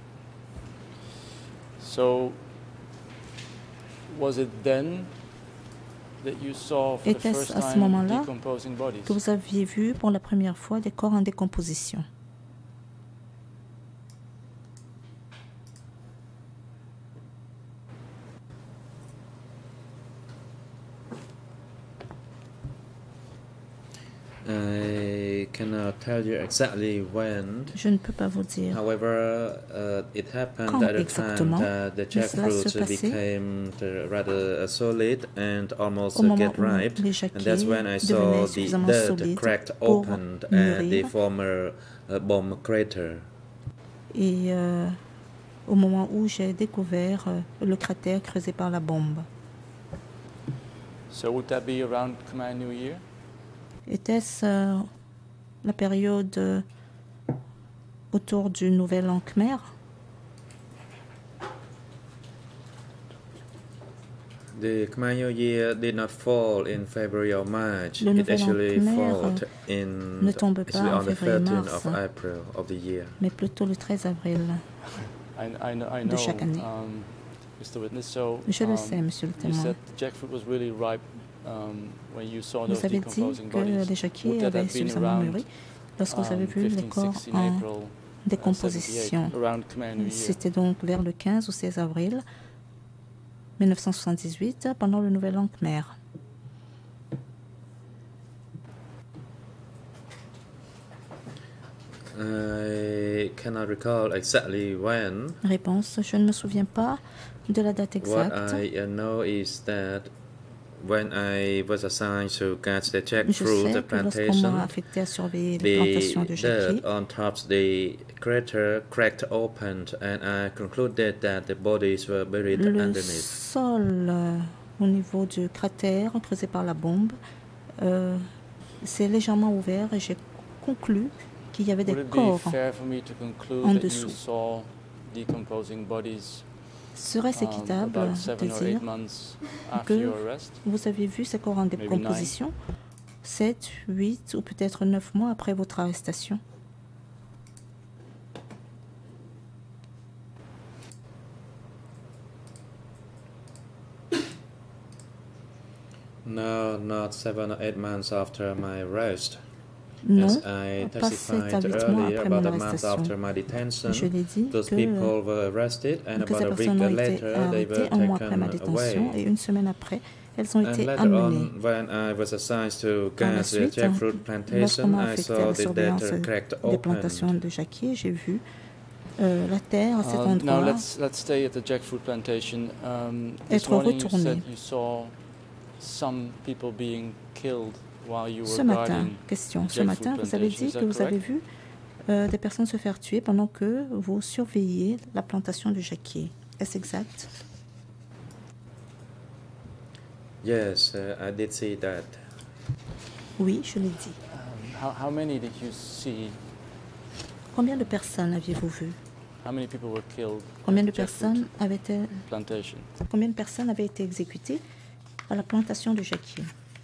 So, was it then that you saw for the Était-ce first à ce time moment-là decomposing bodies? que vous aviez vu pour la première fois des corps en décomposition? I cannot tell you exactly when. Je ne peux pas vous dire. However, uh, it happened Quand at a exactement, time that the jackfruits became rather uh, solid and almost uh, get ripe, and that's when I saw the dirt cracked open at the former uh, bomb crater. Et euh, au moment où j'ai découvert euh, le cratère creusé par la bombe. So would that be around Khmer New Year? Était-ce euh, la période euh, autour du Nouvel An Khmer? The Khmer New Year did not fall in February or March. Le It actually Khmer fell in ne tombe pas en on the février thirteenth mars, of April of the year. Mais plutôt le treize avril I, I know, I know, de chaque année. Um, Mister Witness, so, Je le um, sais, monsieur le you témoin. said the jackfruit was really ripe um, when you saw those Vous avez dit decomposing que bodies. les jacquiers Would that avaient have been suffisamment around mûri lorsque vous avez um, vu les fifteen, corps sixteen en April, décomposition. uh, around Khmer New Year? C'était donc vers le quinze ou seize avril mille neuf cent soixante-dix-huit, pendant le Nouvel An Khmer. I cannot recall exactly when. Réponse, je ne me souviens pas de la date exacte. What I uh, know is that when I was assigned to catch the Je jackfruit sais que lorsqu'on plantation, m'a affecté à surveiller les plantations de the jacquier, dirt on top of the crater cracked open, and I concluded that the bodies were buried le underneath. sol euh, au niveau du cratère creusé par la bombe euh, s'est légèrement ouvert et j'ai conclu qu'il y avait des corps en dessous. Serait-ce équitable de dire que vous avez vu ces corps en décomposition sept, huit ou peut-être neuf mois après votre arrestation? No, not seven or eight months after my arrest. Non, As I pas sept à testified huit mois earlier, après mon about a month arrestation. after my detention, Je l'ai dit those que, people were arrested, and que about ces a week personnes ont été later, they were arrêtées un mois après ma taken away. détention et une semaine après, elles ont And été later amenées. on, when I was assigned to Par la catch the suite, jackfruit lorsqu'on plantation, m'a I affecté à saw la the surveillance dirt cracked des plantations open. de jacquier, j'ai vu euh, la terre à cet Uh, now endroit let's let's stay at the jackfruit plantation. Um, this être morning you retournée. said you saw some people being killed while you were Ce matin, guarding question, ce jackfruit matin, vous avez plantation. dit Is that que vous avez correct? vu euh, des personnes se faire tuer pendant que vous surveillez la plantation de jacquier. Est-ce exact? Yes, uh, I did see that. Oui, je l'ai dit. Um, how, how many did you see? Combien de personnes aviez-vous vu? How many people were killed? Combien de at the jackfruit personnes avaient été, plantation? combien de personnes avaient été exécutées à la plantation de jacquier?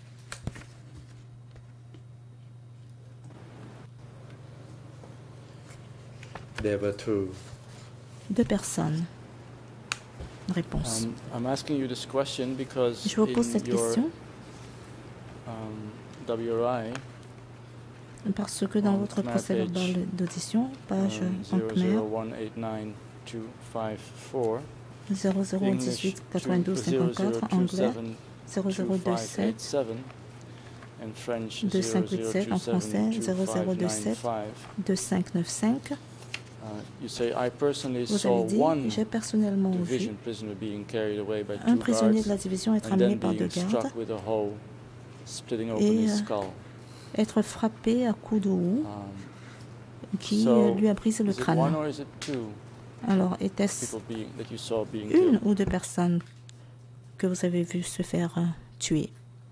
There were two. Deux personnes. Réponse. Um, I'm asking you this question because Je vous pose in cette your question um, W R I, parce que dans on votre Khmer procès page, verbal d'audition, page um, en zero khmer, zero one eight nine two five four, zéro zéro English dix-huit quatre-vingt-douze cinquante-quatre, anglais zéro zéro deux sept and French deux cinq huit sept, en français zéro zéro deux sept deux cinq neuf cinq. Uh, you say, I personally Vous saw avez dit, one j'ai personnellement vu division prisoner being carried away by un two prisonnier guards de la division être and amené then par deux being gardes struck with a hoe, splitting open et his euh, skull. être frappé à coups de houe Um, qui so, euh, lui a brisé le is it one crâne. or is it two Alors, était-ce people being, that you saw being une killed? ou deux personnes que vous avez vu se faire euh, tuer?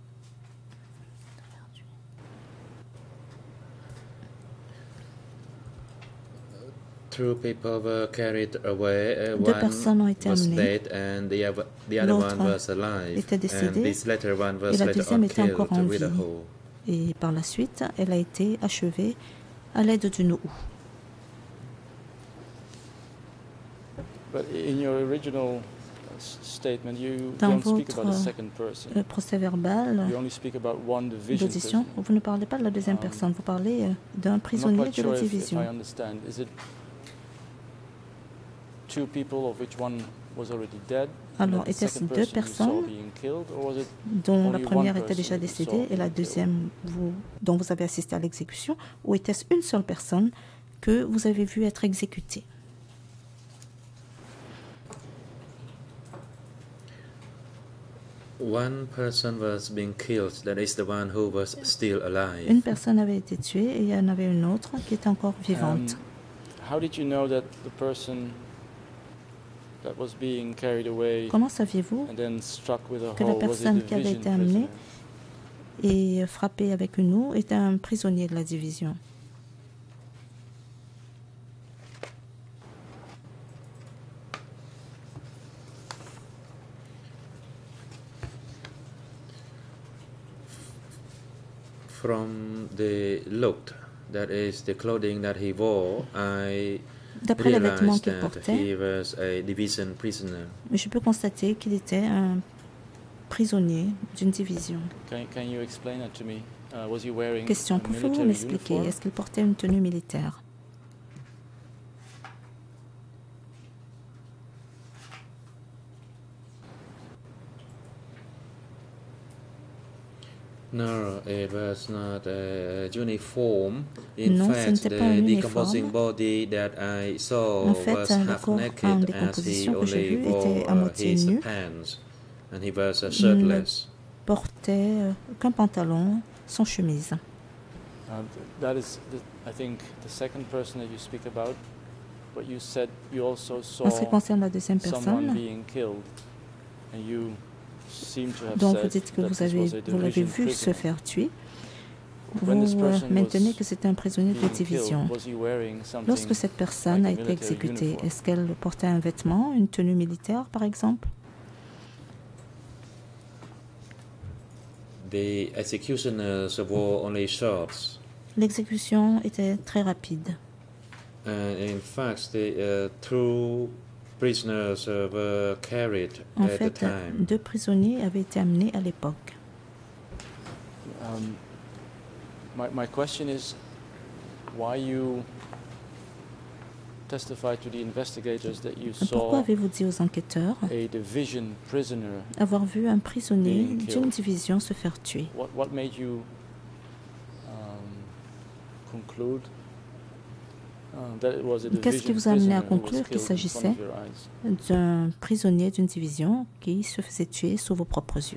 Two people were carried away. Uh, Deux one personnes ont été was amenées. dead, and the other, the other one was alive. était décédé, and this latter one was et la later deuxième on était encore en killed with vie. a hoe. Et par la suite, elle a été achevée à l'aide d'une houe. But in your original s- statement, you Dans don't speak about a votre second person. euh, procès verbal You only speak about one division d'audition, prisoner. vous ne parlez pas de la deuxième Um, personne, vous parlez euh, d'un I'm not prisonnier quite de sure la if, if division. I understand. Is it Alors, était-ce deux personnes dont la première était déjà décédée et la deuxième vous, dont vous avez assisté à l'exécution, ou était-ce une seule personne que vous avez vue être exécutée? One person was being killed, that is the one who was still alive. Une personne avait été tuée et il y en avait une autre qui était encore vivante. Um, how did you know that the person that was being carried away Comment saviez-vous and then struck with a que la hoe was a personne qui avait été division amenée prisoner? et frappée avec une houe était un prisonnier de la division? From the look, that is the clothing that he wore, I D'après les vêtements realized qu'il that portait, he was a division prisoner. je peux constater qu'il était un prisonnier d'une division. Can, can you explain that to me? Uh, was he wearing Question, a pouvez-vous military m'expliquer? uniform? Est-ce qu'il portait une tenue militaire? No, it was not a uniform. In Non, ce fact, n'était pas un the decomposing uniforme. body that I saw En fait, was le half corps en naked as he décomposition que j'ai only vu était à wore moitié his nu. pants, and he was uh, Il ne shirtless. portait euh, qu'un pantalon sans chemise. Uh, that is, the, I think, the second person that you speak about. But you said you also saw En ce qui concerne la deuxième someone personne, being killed, and you seem to have donc vous said dites que that vous this avez, was a vous l'avez division vu se prisoner. faire tuer. When this Vous euh, person maintenez was que c'était un prisonnier de being division. killed, was he wearing something Lorsque cette personne like a a été military exécutée, uniform? est-ce qu'elle portait un vêtement, une tenue militaire par exemple? The executioners wore only shorts. L'exécution était très rapide. And in fact, the uh, two prisoners uh, were carried En at the fait, time. deux prisonniers avaient été amenés à l'époque. Um, my, my question is why you testified to the investigators that you Pourquoi saw avez-vous dit aux enquêteurs a division prisoner? avoir vu un prisonnier being d'une killed? division se faire tuer? What, what made you um, conclude uh, that it was a Qu'est-ce qui division vous a amené à prisoner who was conclure qu'il killed in front s'agissait of your eyes? d'un prisonnier d'une division qui se faisait tuer sous vos propres yeux?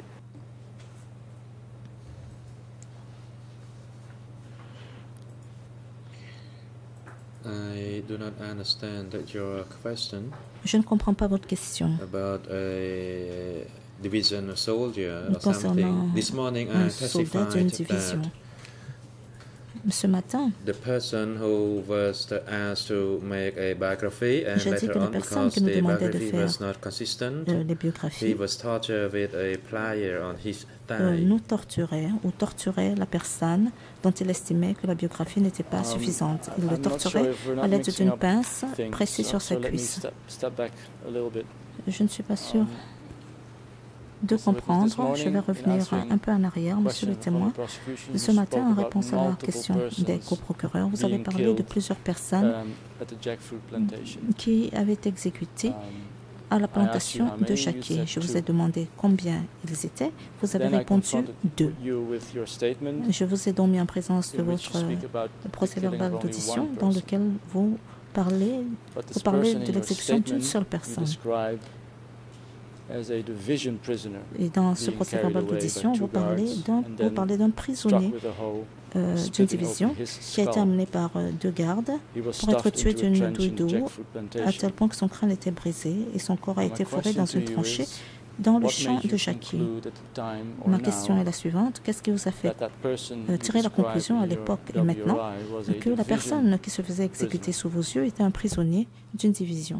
I do not understand your question Je ne comprends pas votre question. about a division soldier or Concernant something. This morning I un soldat d'une testified division. that Ce matin, the person who was asked to make a biography, and j'ai dit later que la on, personne because qui nous the demandait de biography faire was not consistent, euh, les he biographies was tortured with a plier on his euh, thigh. nous torturait ou torturait la personne dont il estimait que la biographie n'était pas Um, suffisante. Il le I'm not sure torturait if we're à not l'aide mixing d'une up pince things, pressée so- sur so sa let me cuisse. step, step back a little bit. Je ne suis pas sûre Um, de Mister Witness, this comprendre. Je vais morning, in revenir answering un peu en arrière, monsieur le question from témoin. the prosecution, you Ce matin, spoke en about réponse à la multiple question des persons, coprocureurs, vous avez being parlé de killed, plusieurs personnes um, at the jackfruit plantation. qui avaient été exécutées Um, à la I asked you plantation how de many, you Jacquier. said Je vous two. ai demandé combien ils étaient. Vous avez Then I répondu confronted deux. you with your statement, Je vous ai donc mis en présence de in which votre you speak about the procès killing verbal of only d'audition one dans person. lequel vous parlez, But this vous parlez person de in your l'exécution d'une statement, seule you personne. describe as a division prisoner Et dans ce being procès carried verbal away by d'audition, two vous parlez guards d'un and vous then parlez d'un struck prisonnier with a hoe, euh, d'une splitting division open his qui a été skull. amené par euh, deux gardes He was pour être stuffed tué into a d'une trench douille in d'eau jackfruit à plantation. tel point que son crâne était brisé et son corps a My été fourré question dans to une you tranchée is, dans le what champ made de you Jacquier. conclude at the time or Ma question now est la suivante. Qu'est-ce qui vous a fait that that person euh, you tirer la described conclusion à in your l'époque et W maintenant R I was a que la division personne qui se faisait exécuter prisoner? sous vos yeux était un prisonnier d'une division?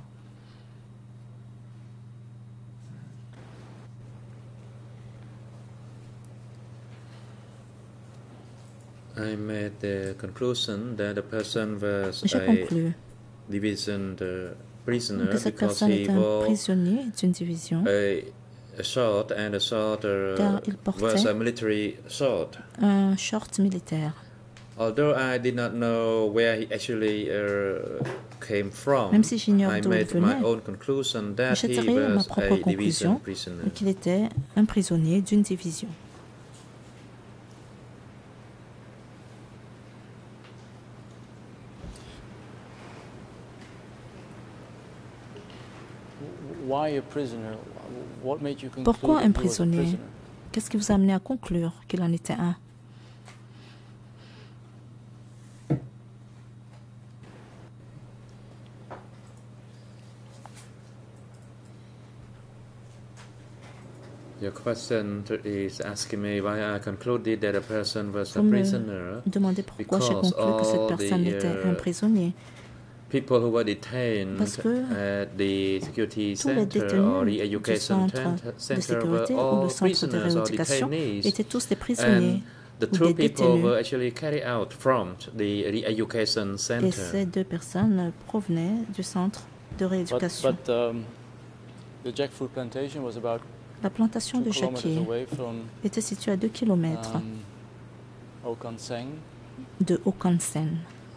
I made the conclusion that the person was J'ai a conclu division uh, prisoner que cette because personne he était un wore prisonnier d'une division a, a short, and a short uh, car il portait was a military short. un short militaire. Although I did not know where he actually uh, came from, Même si j'ignore I d'où il made venait, my own conclusion that j'ai he tiré ma was propre a division conclusion prisoner. qu'il était un prisonnier d'une division. Why a prisoner? What made you conclude Pourquoi that un he was a prisonnier? prisoner? Qu'est-ce qui vous a amené à conclure qu'il en était un? Your question is asking me why I concluded that a person was a Vous me prisoner demandez pourquoi j'ai because conclu que cette all personne the était un uh, prisonnier. people who were detained Parce que at the security tous les center or the détenus du education centre center de center were sécurité ou le all centre de prisoners or rééducation detainees. étaient tous des prisonniers And the ou two des people détenus. were actually carried out from the re-education Et center. ces deux personnes provenaient du centre de But, rééducation. but um, the jackfruit plantation was about La plantation two de kilometers jacquier away from était située à deux kilomètres um, Okanseng. de Okansen.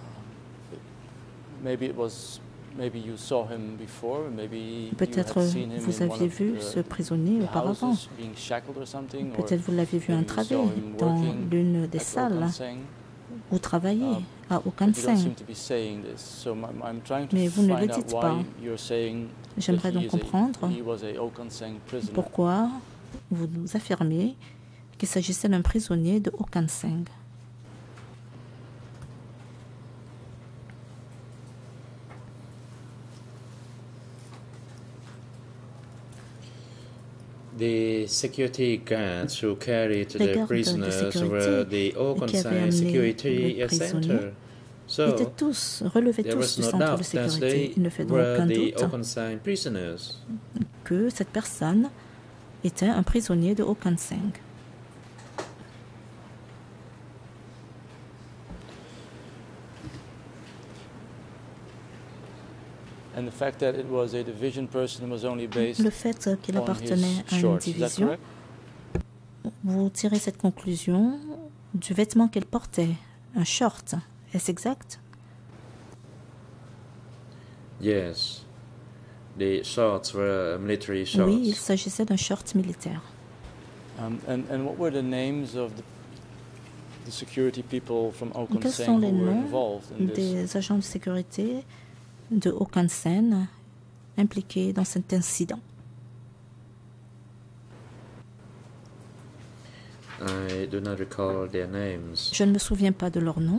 Maybe it was. Maybe you saw him before. Maybe you Peut-être had seen him vous in one aviez of vu the- ce prisonnier the auparavant. houses being shackled or something, or Peut-être vous l'aviez vu maybe you entravé saw him dans working l'une des at salles Okanseng. où travailler Um, à But you don't Okansen. seem to be saying this, so I'm, I'm trying to Mais vous ne le find out dites why pas. you're saying J'aimerais that he donc is a- comprendre he was a Okanseng prisoner. pourquoi vous nous affirmez qu'il s'agissait d'un prisonnier de Okansen. The security guards who carried Les the gardes de prisoners sécurité were the qui avaient Okanseng amené Security le prisonnier Center. So étaient tous, relevaient there tous was du no centre de doubt that sécurité. they Il ne fait donc were aucun the doute Okanseng prisoners. que cette personne était un prisonnier de Okansen. And the fact that it was a division person was only based Le fait qu'il on appartenait his à une shorts. Is that division, correct? vous tirez cette conclusion du vêtement qu'elle portait, un short. Est-ce exact? Yes. The shorts were military shorts. Oui, il s'agissait d'un short militaire. Um, and, and what were the names of the, the security people from Quels sont Okanseng les who were noms involved in this? des agents de sécurité de Okansen impliqués dans cet incident? I do not recall their names. Je ne me souviens pas de leur nom.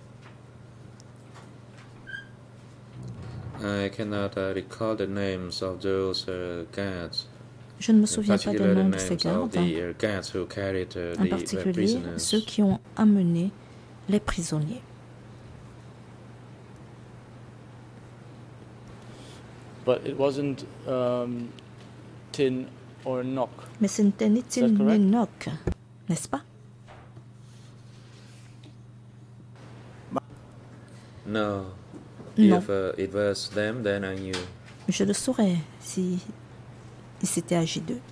I cannot uh, recall the names of those uh, guards. Je ne me In souviens pas particular, du the nom de ces names of gardes, the uh, guards who carried uh, en the uh, particulier prisoners. ceux qui ont amené les prisonniers. But it wasn't um, Tin or Nok. Mais ce n'était ni Tin Is that ni correct? Nok, n'est-ce pas? No. Non. If uh, it was them, then I knew. Je le saurais si il s'était agi d'eux.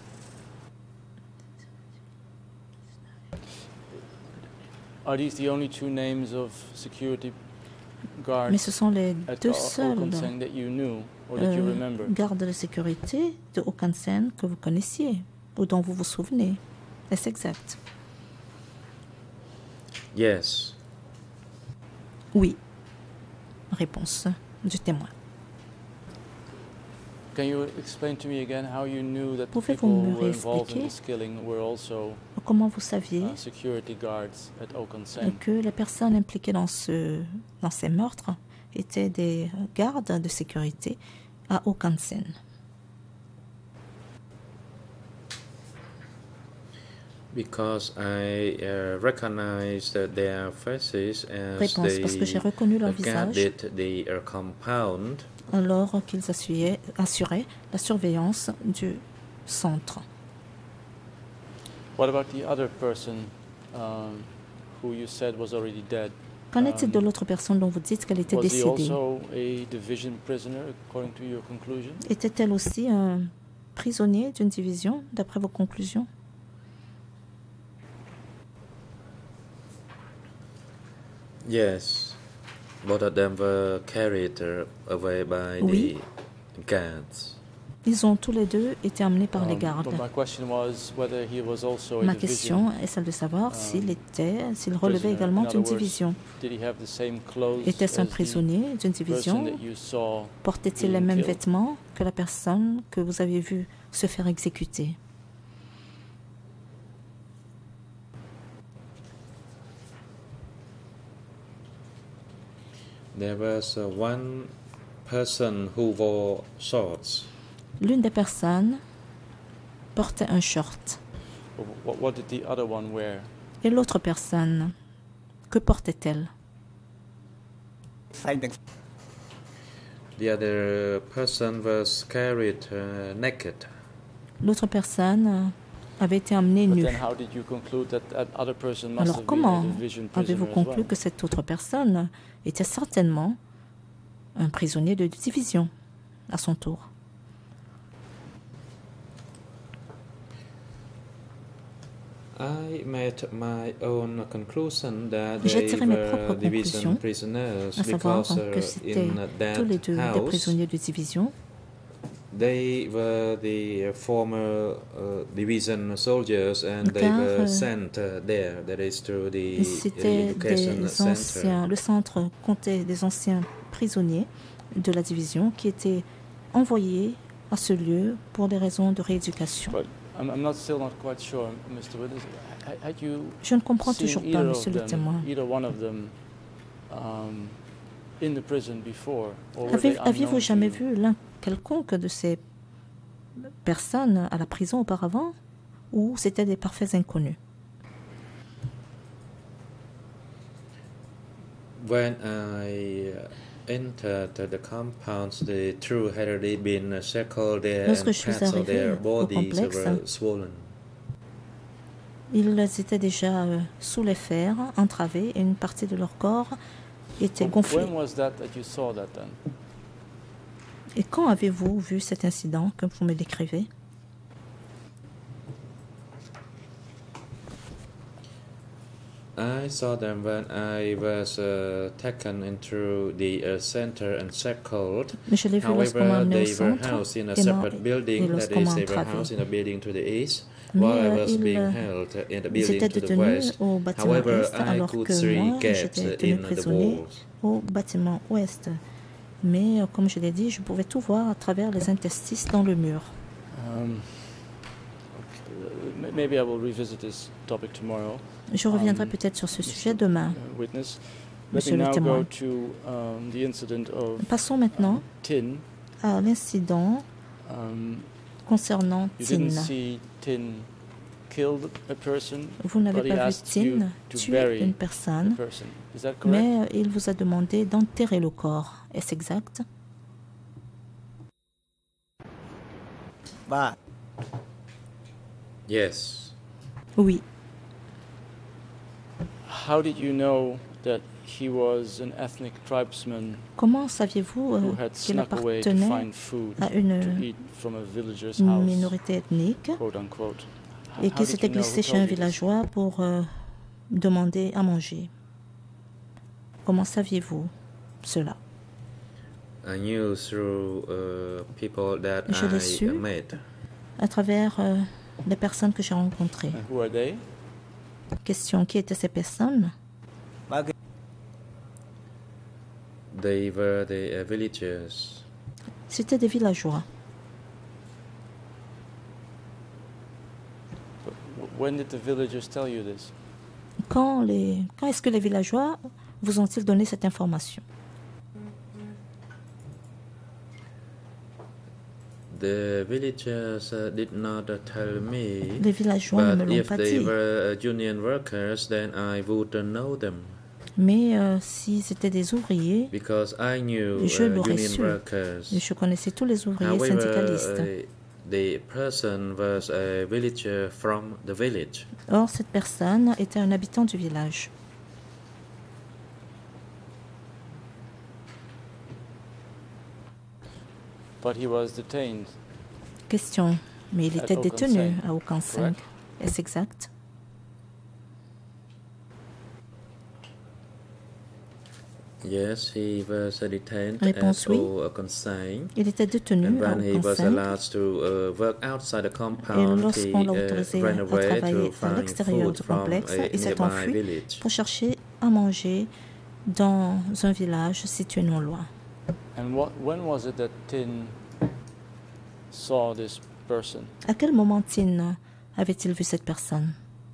Are these the only two names of security guards Mais ce sont les at deux O- seuls Okanseng that you knew or that you euh, remember? gardes de sécurité de Okansen que vous connaissiez ou dont vous vous souvenez. Est-ce exact? Yes. Oui. Réponse du témoin. Can you explain to me again how you knew that the Pouvez-vous people me who were involved in réexpliquer this killing were also comment vous saviez uh, security guards at Okanseng? que les personnes impliquées dans, ce, dans ces meurtres étaient des gardes de sécurité à Okansen? Because I uh, recognized their faces as Réponse, parce que j'ai reconnu leur they visage guarded the uh, compound. alors qu'ils assuraient, assuraient la surveillance du centre. What about the other person um, who you said was already dead? Qu'en est-il de Um, l'autre personne dont vous dites qu'elle était Was he décédée? also a division prisoner, according to your conclusion? Était-elle aussi un prisonnier d'une division, d'après vos conclusions? Yes, both of them were carried away by oui. the guards. Ils ont tous les deux été emmenés par um, les gardes. Ma question est celle de savoir um, s'il était, s'il relevait également d'une division. Était-ce un prisonnier d'une division? Portait-il les mêmes vêtements que la personne que vous avez vue se faire exécuter? There was uh, one person who wore shorts. L'une des personnes portait un short. What did the other one wear? Et l'autre personne, que portait-elle? The other person was carried uh, naked. L'autre personne avait été emmenée nue. Alors comment avez-vous conclu que cette autre personne était certainement un prisonnier de division à son tour? J'ai tiré mes propres conclusions, à savoir que c'était tous les deux des prisonniers de division. They were the former uh, division soldiers and they were sent uh, there, that is to the education center. Le centre comptait des anciens prisonniers de la division qui étaient envoyés à ce lieu pour des raisons de rééducation. I'm not still not quite sure, Mister Witness. Had you Je ne comprends toujours pas, monsieur le témoin. Um, in the prison before, or Aviez-vous jamais vu l'un quelconque de ces personnes à la prison auparavant, ou c'était des parfaits inconnus? When I entered the compounds, the two had already been shackled there and parts of their bodies were swollen. Ils étaient déjà euh, sous les fers, entravés, et une partie de leur corps était gonflée. When was that that you saw that then? Et quand avez-vous vu cet incident que vous me décrivez? I saw them when I was uh, taken into the uh, center and shackled. However, they were housed in a separate building. That is, they were housed in a building to the east, while I was being held in the building to the west. However, I could see gaps in the walls. Au bâtiment ouest. Mais, comme je l'ai dit, je pouvais tout voir à travers les interstices dans le mur. Um, okay. Maybe I will revisit this topic tomorrow. Je reviendrai um, peut-être sur ce sujet demain, witness. Monsieur le témoin. To, um, the incident of, Passons maintenant um, Tin. à l'incident um, concernant Tin. Tin killed a person, vous n'avez pas vu Tin tuer une personne, mais il vous a demandé d'enterrer le corps. Est-ce exact? Bah. Yes. Oui. How did you know that he was an ethnic tribesman? Comment saviez-vous euh, qu'il appartenait à une minorité ethnique et qu'il s'était glissé chez un villageois pour euh, demander à manger? Comment saviez-vous cela? I knew through, uh, people that Je l'ai I su met. à travers euh, les personnes que j'ai rencontrées. And who are they? Question, qui étaient ces personnes? They were the uh, villagers. C'étaient des villageois. When did the villagers tell you this? Quand, les, quand est-ce que les villageois vous ont-ils donné cette information? The villagers uh, did not uh, tell me, les villageois ne but me l'ont if pas they dit. were uh, union workers, then I would uh, know them. Mais euh, si c'était des ouvriers, Because I knew, je uh, l'aurais union su. Workers. Je connaissais tous les ouvriers However, syndicalistes. uh, the person was a villager from the village. Or, cette personne était un habitant du village. But he was detained. Question. Mais il était détenu à Okan cinq. Est-ce exact? Yes, he was detained Réponse at oui. Conseng. Il était détenu And à when he was Conseng. allowed to uh, work outside the Et compound, he lorsqu'on l'a uh, autorisé ran à away travailler to à find l'extérieur food du from complexe, a il s'est nearby enfui village. pour chercher à manger dans un village situé non loin. And what, when was it that Tin saw this person? À quel moment Tin avait-il vu cette personne?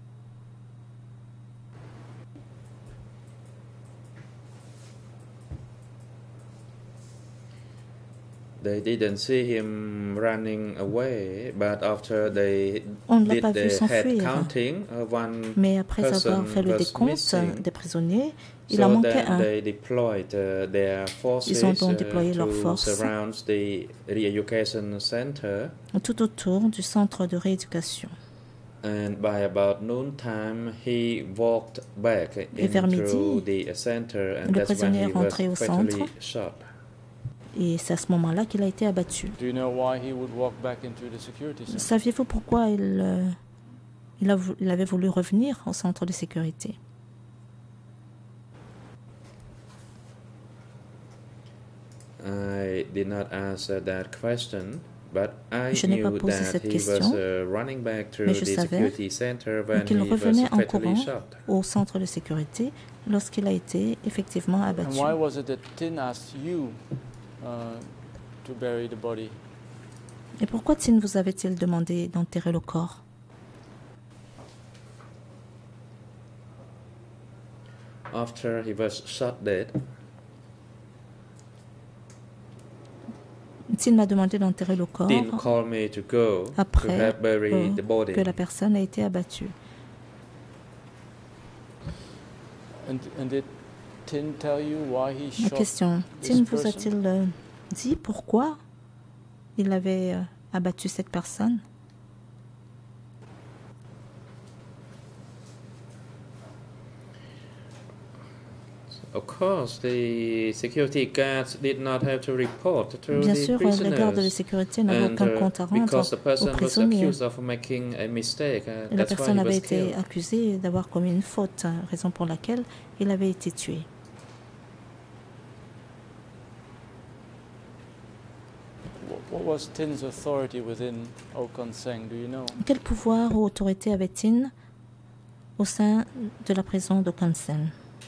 They didn't see him running away, but after they On ne l'a did pas vu the head s'enfuir. counting, uh, one Mais après person avoir fait le was décompte missing. des prisonniers, il en So manquait then un. they deployed uh, their forces Ils ont donc déployé uh, leurs to forces surround the re-education center. Tout autour du centre de rééducation. And by about noontime, he walked back Et vers into midi, the center, and le that's when prisonnier he est rentré au was fatally centre. shot. Et c'est à ce moment-là qu'il a été abattu. Do you know why he would walk back into the security center? Saviez-vous pourquoi il, euh, il, a, il avait voulu revenir au centre de sécurité? I did not answer that question, but I Je n'ai pas knew posé that cette he question, was uh, running back through mais je the savais security center when qu'il he was revenait en fatally courant shot. au centre de sécurité lorsqu'il a été effectivement And abattu. why was it that Tin asked you uh, to bury the body? Et pourquoi Tin vous avait-il demandé d'enterrer le corps? After he was shot dead, Tin m'a demandé d'enterrer le corps Tin called me to go to après help bury euh, the body. que la personne a été abattue. And, and did Tin tell you why he La shot question, this Tin vous person? a-t-il euh, dit pourquoi il avait euh, abattu cette personne? Of course, the security guards did not have to report to Bien the sûr, les gardes de prisoners. sécurité n'avaient And aucun uh, compte à rendre because the aux person was prisonniers. accused of making a mistake, uh, Et la that's why personne he avait was été killed. accusée d'avoir commis une faute, raison pour laquelle il avait été tué. What was Tin's authority within Okonseng? Do you know? Quel pouvoir ou autorité avait-il au sein de la prison de Kansen?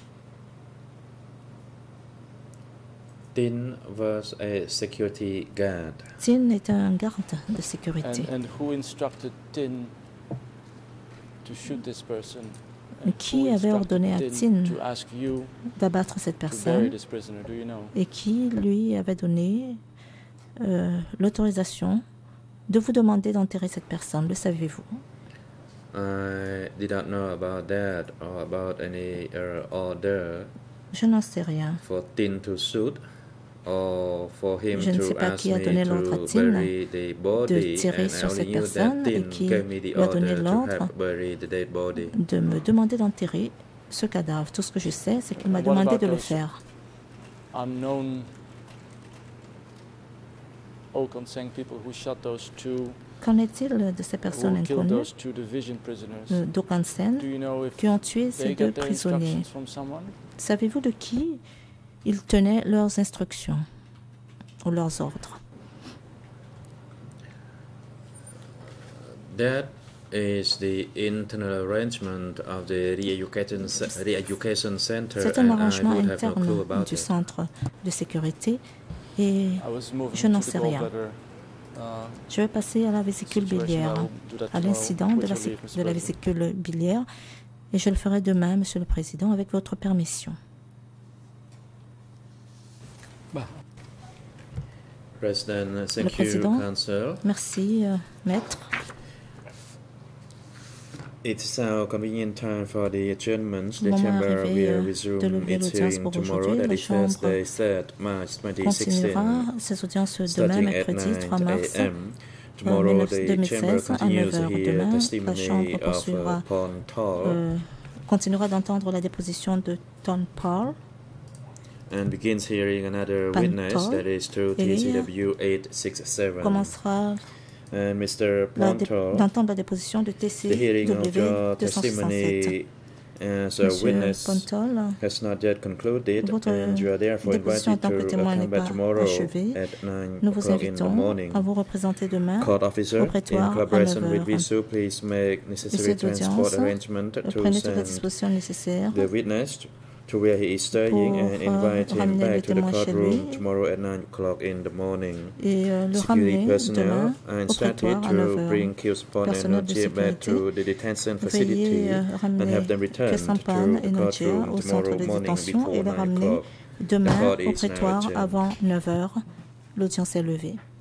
Tin was a security guard. Tin était un garde de sécurité. And, and who instructed Tin to shoot this person? Et qui avait ordonné à Tin d'abattre cette personne et qui lui avait donné euh, l'autorisation de vous demander d'enterrer cette personne? Le savez-vous? I did not know about that or about any uh, order. Je n'en sais rien. For Tin to shoot or for him Je ne sais to pas ask qui a me donné l'ordre à to Tin bury the body, de tirer and I sur only cette knew personne that et Tin qui gave me the lui a donné order to l'ordre help bury the dead body. de me demander d'enterrer ce cadavre. Tout ce que je sais, c'est qu'il m'a What demandé about de le those faire. Unknown Okonseng people who shot those two, Qu'en est-il de ces personnes who killed inconnues those two division prisoners? euh, d'Okansen Do you know if qui ont tué ces they deux got their prisonniers? instructions from someone? Savez-vous de qui ils tenaient leurs instructions ou leurs ordres? That is the internal arrangement of the re-education, re-education center, C'est un and I arrangement would have no clue interne about du it. centre de sécurité et I was moving je n'en to the sais rien. gallbladder, uh, Je vais passer à la vésicule situation. biliaire, I will do that à tomorrow l'incident de with la, your leave, de la Mister vésicule biliaire et je le ferai demain, Monsieur le Président, avec votre permission. President, Le thank you, Président, Council. merci, euh, Maître. It's now convenient time for the adjournments. Le The moment est chamber arrivé will euh, de resume lever its l'audience hearing pour tomorrow, aujourd'hui. that La is Chambre Thursday, third March twenty continuera sixteen, ses audiences demain, starting at mercredi trois mars. nine a m Tomorrow, the chamber deux mille seize, à continues neuf to heures hear demain, la testimony Chambre of uh, poursuivra, Pon Tall euh, continuera d'entendre la déposition de Ton Paul and begins hearing another Pan witness, Tall, that is through et T C W eight six seven. commencera And Mister la dé- Pon Tall, d'entendre la déposition de T the C hearing of W your deux cent soixante-sept. testimony As a witness has not yet concluded, and you are therefore invited to come back tomorrow at nine o'clock in the morning. Court officer, in collaboration with Visu, please make necessary transport arrangement to send the witness to where he is staying and invite him back to the courtroom tomorrow at nine o'clock in the morning. Security personnel are instructed to bring accused opponent and Notier back to the detention facility and have them returned to the courtroom tomorrow morning before nine o'clock. Demain au prétoire avant neuf heures. L'audience est levée.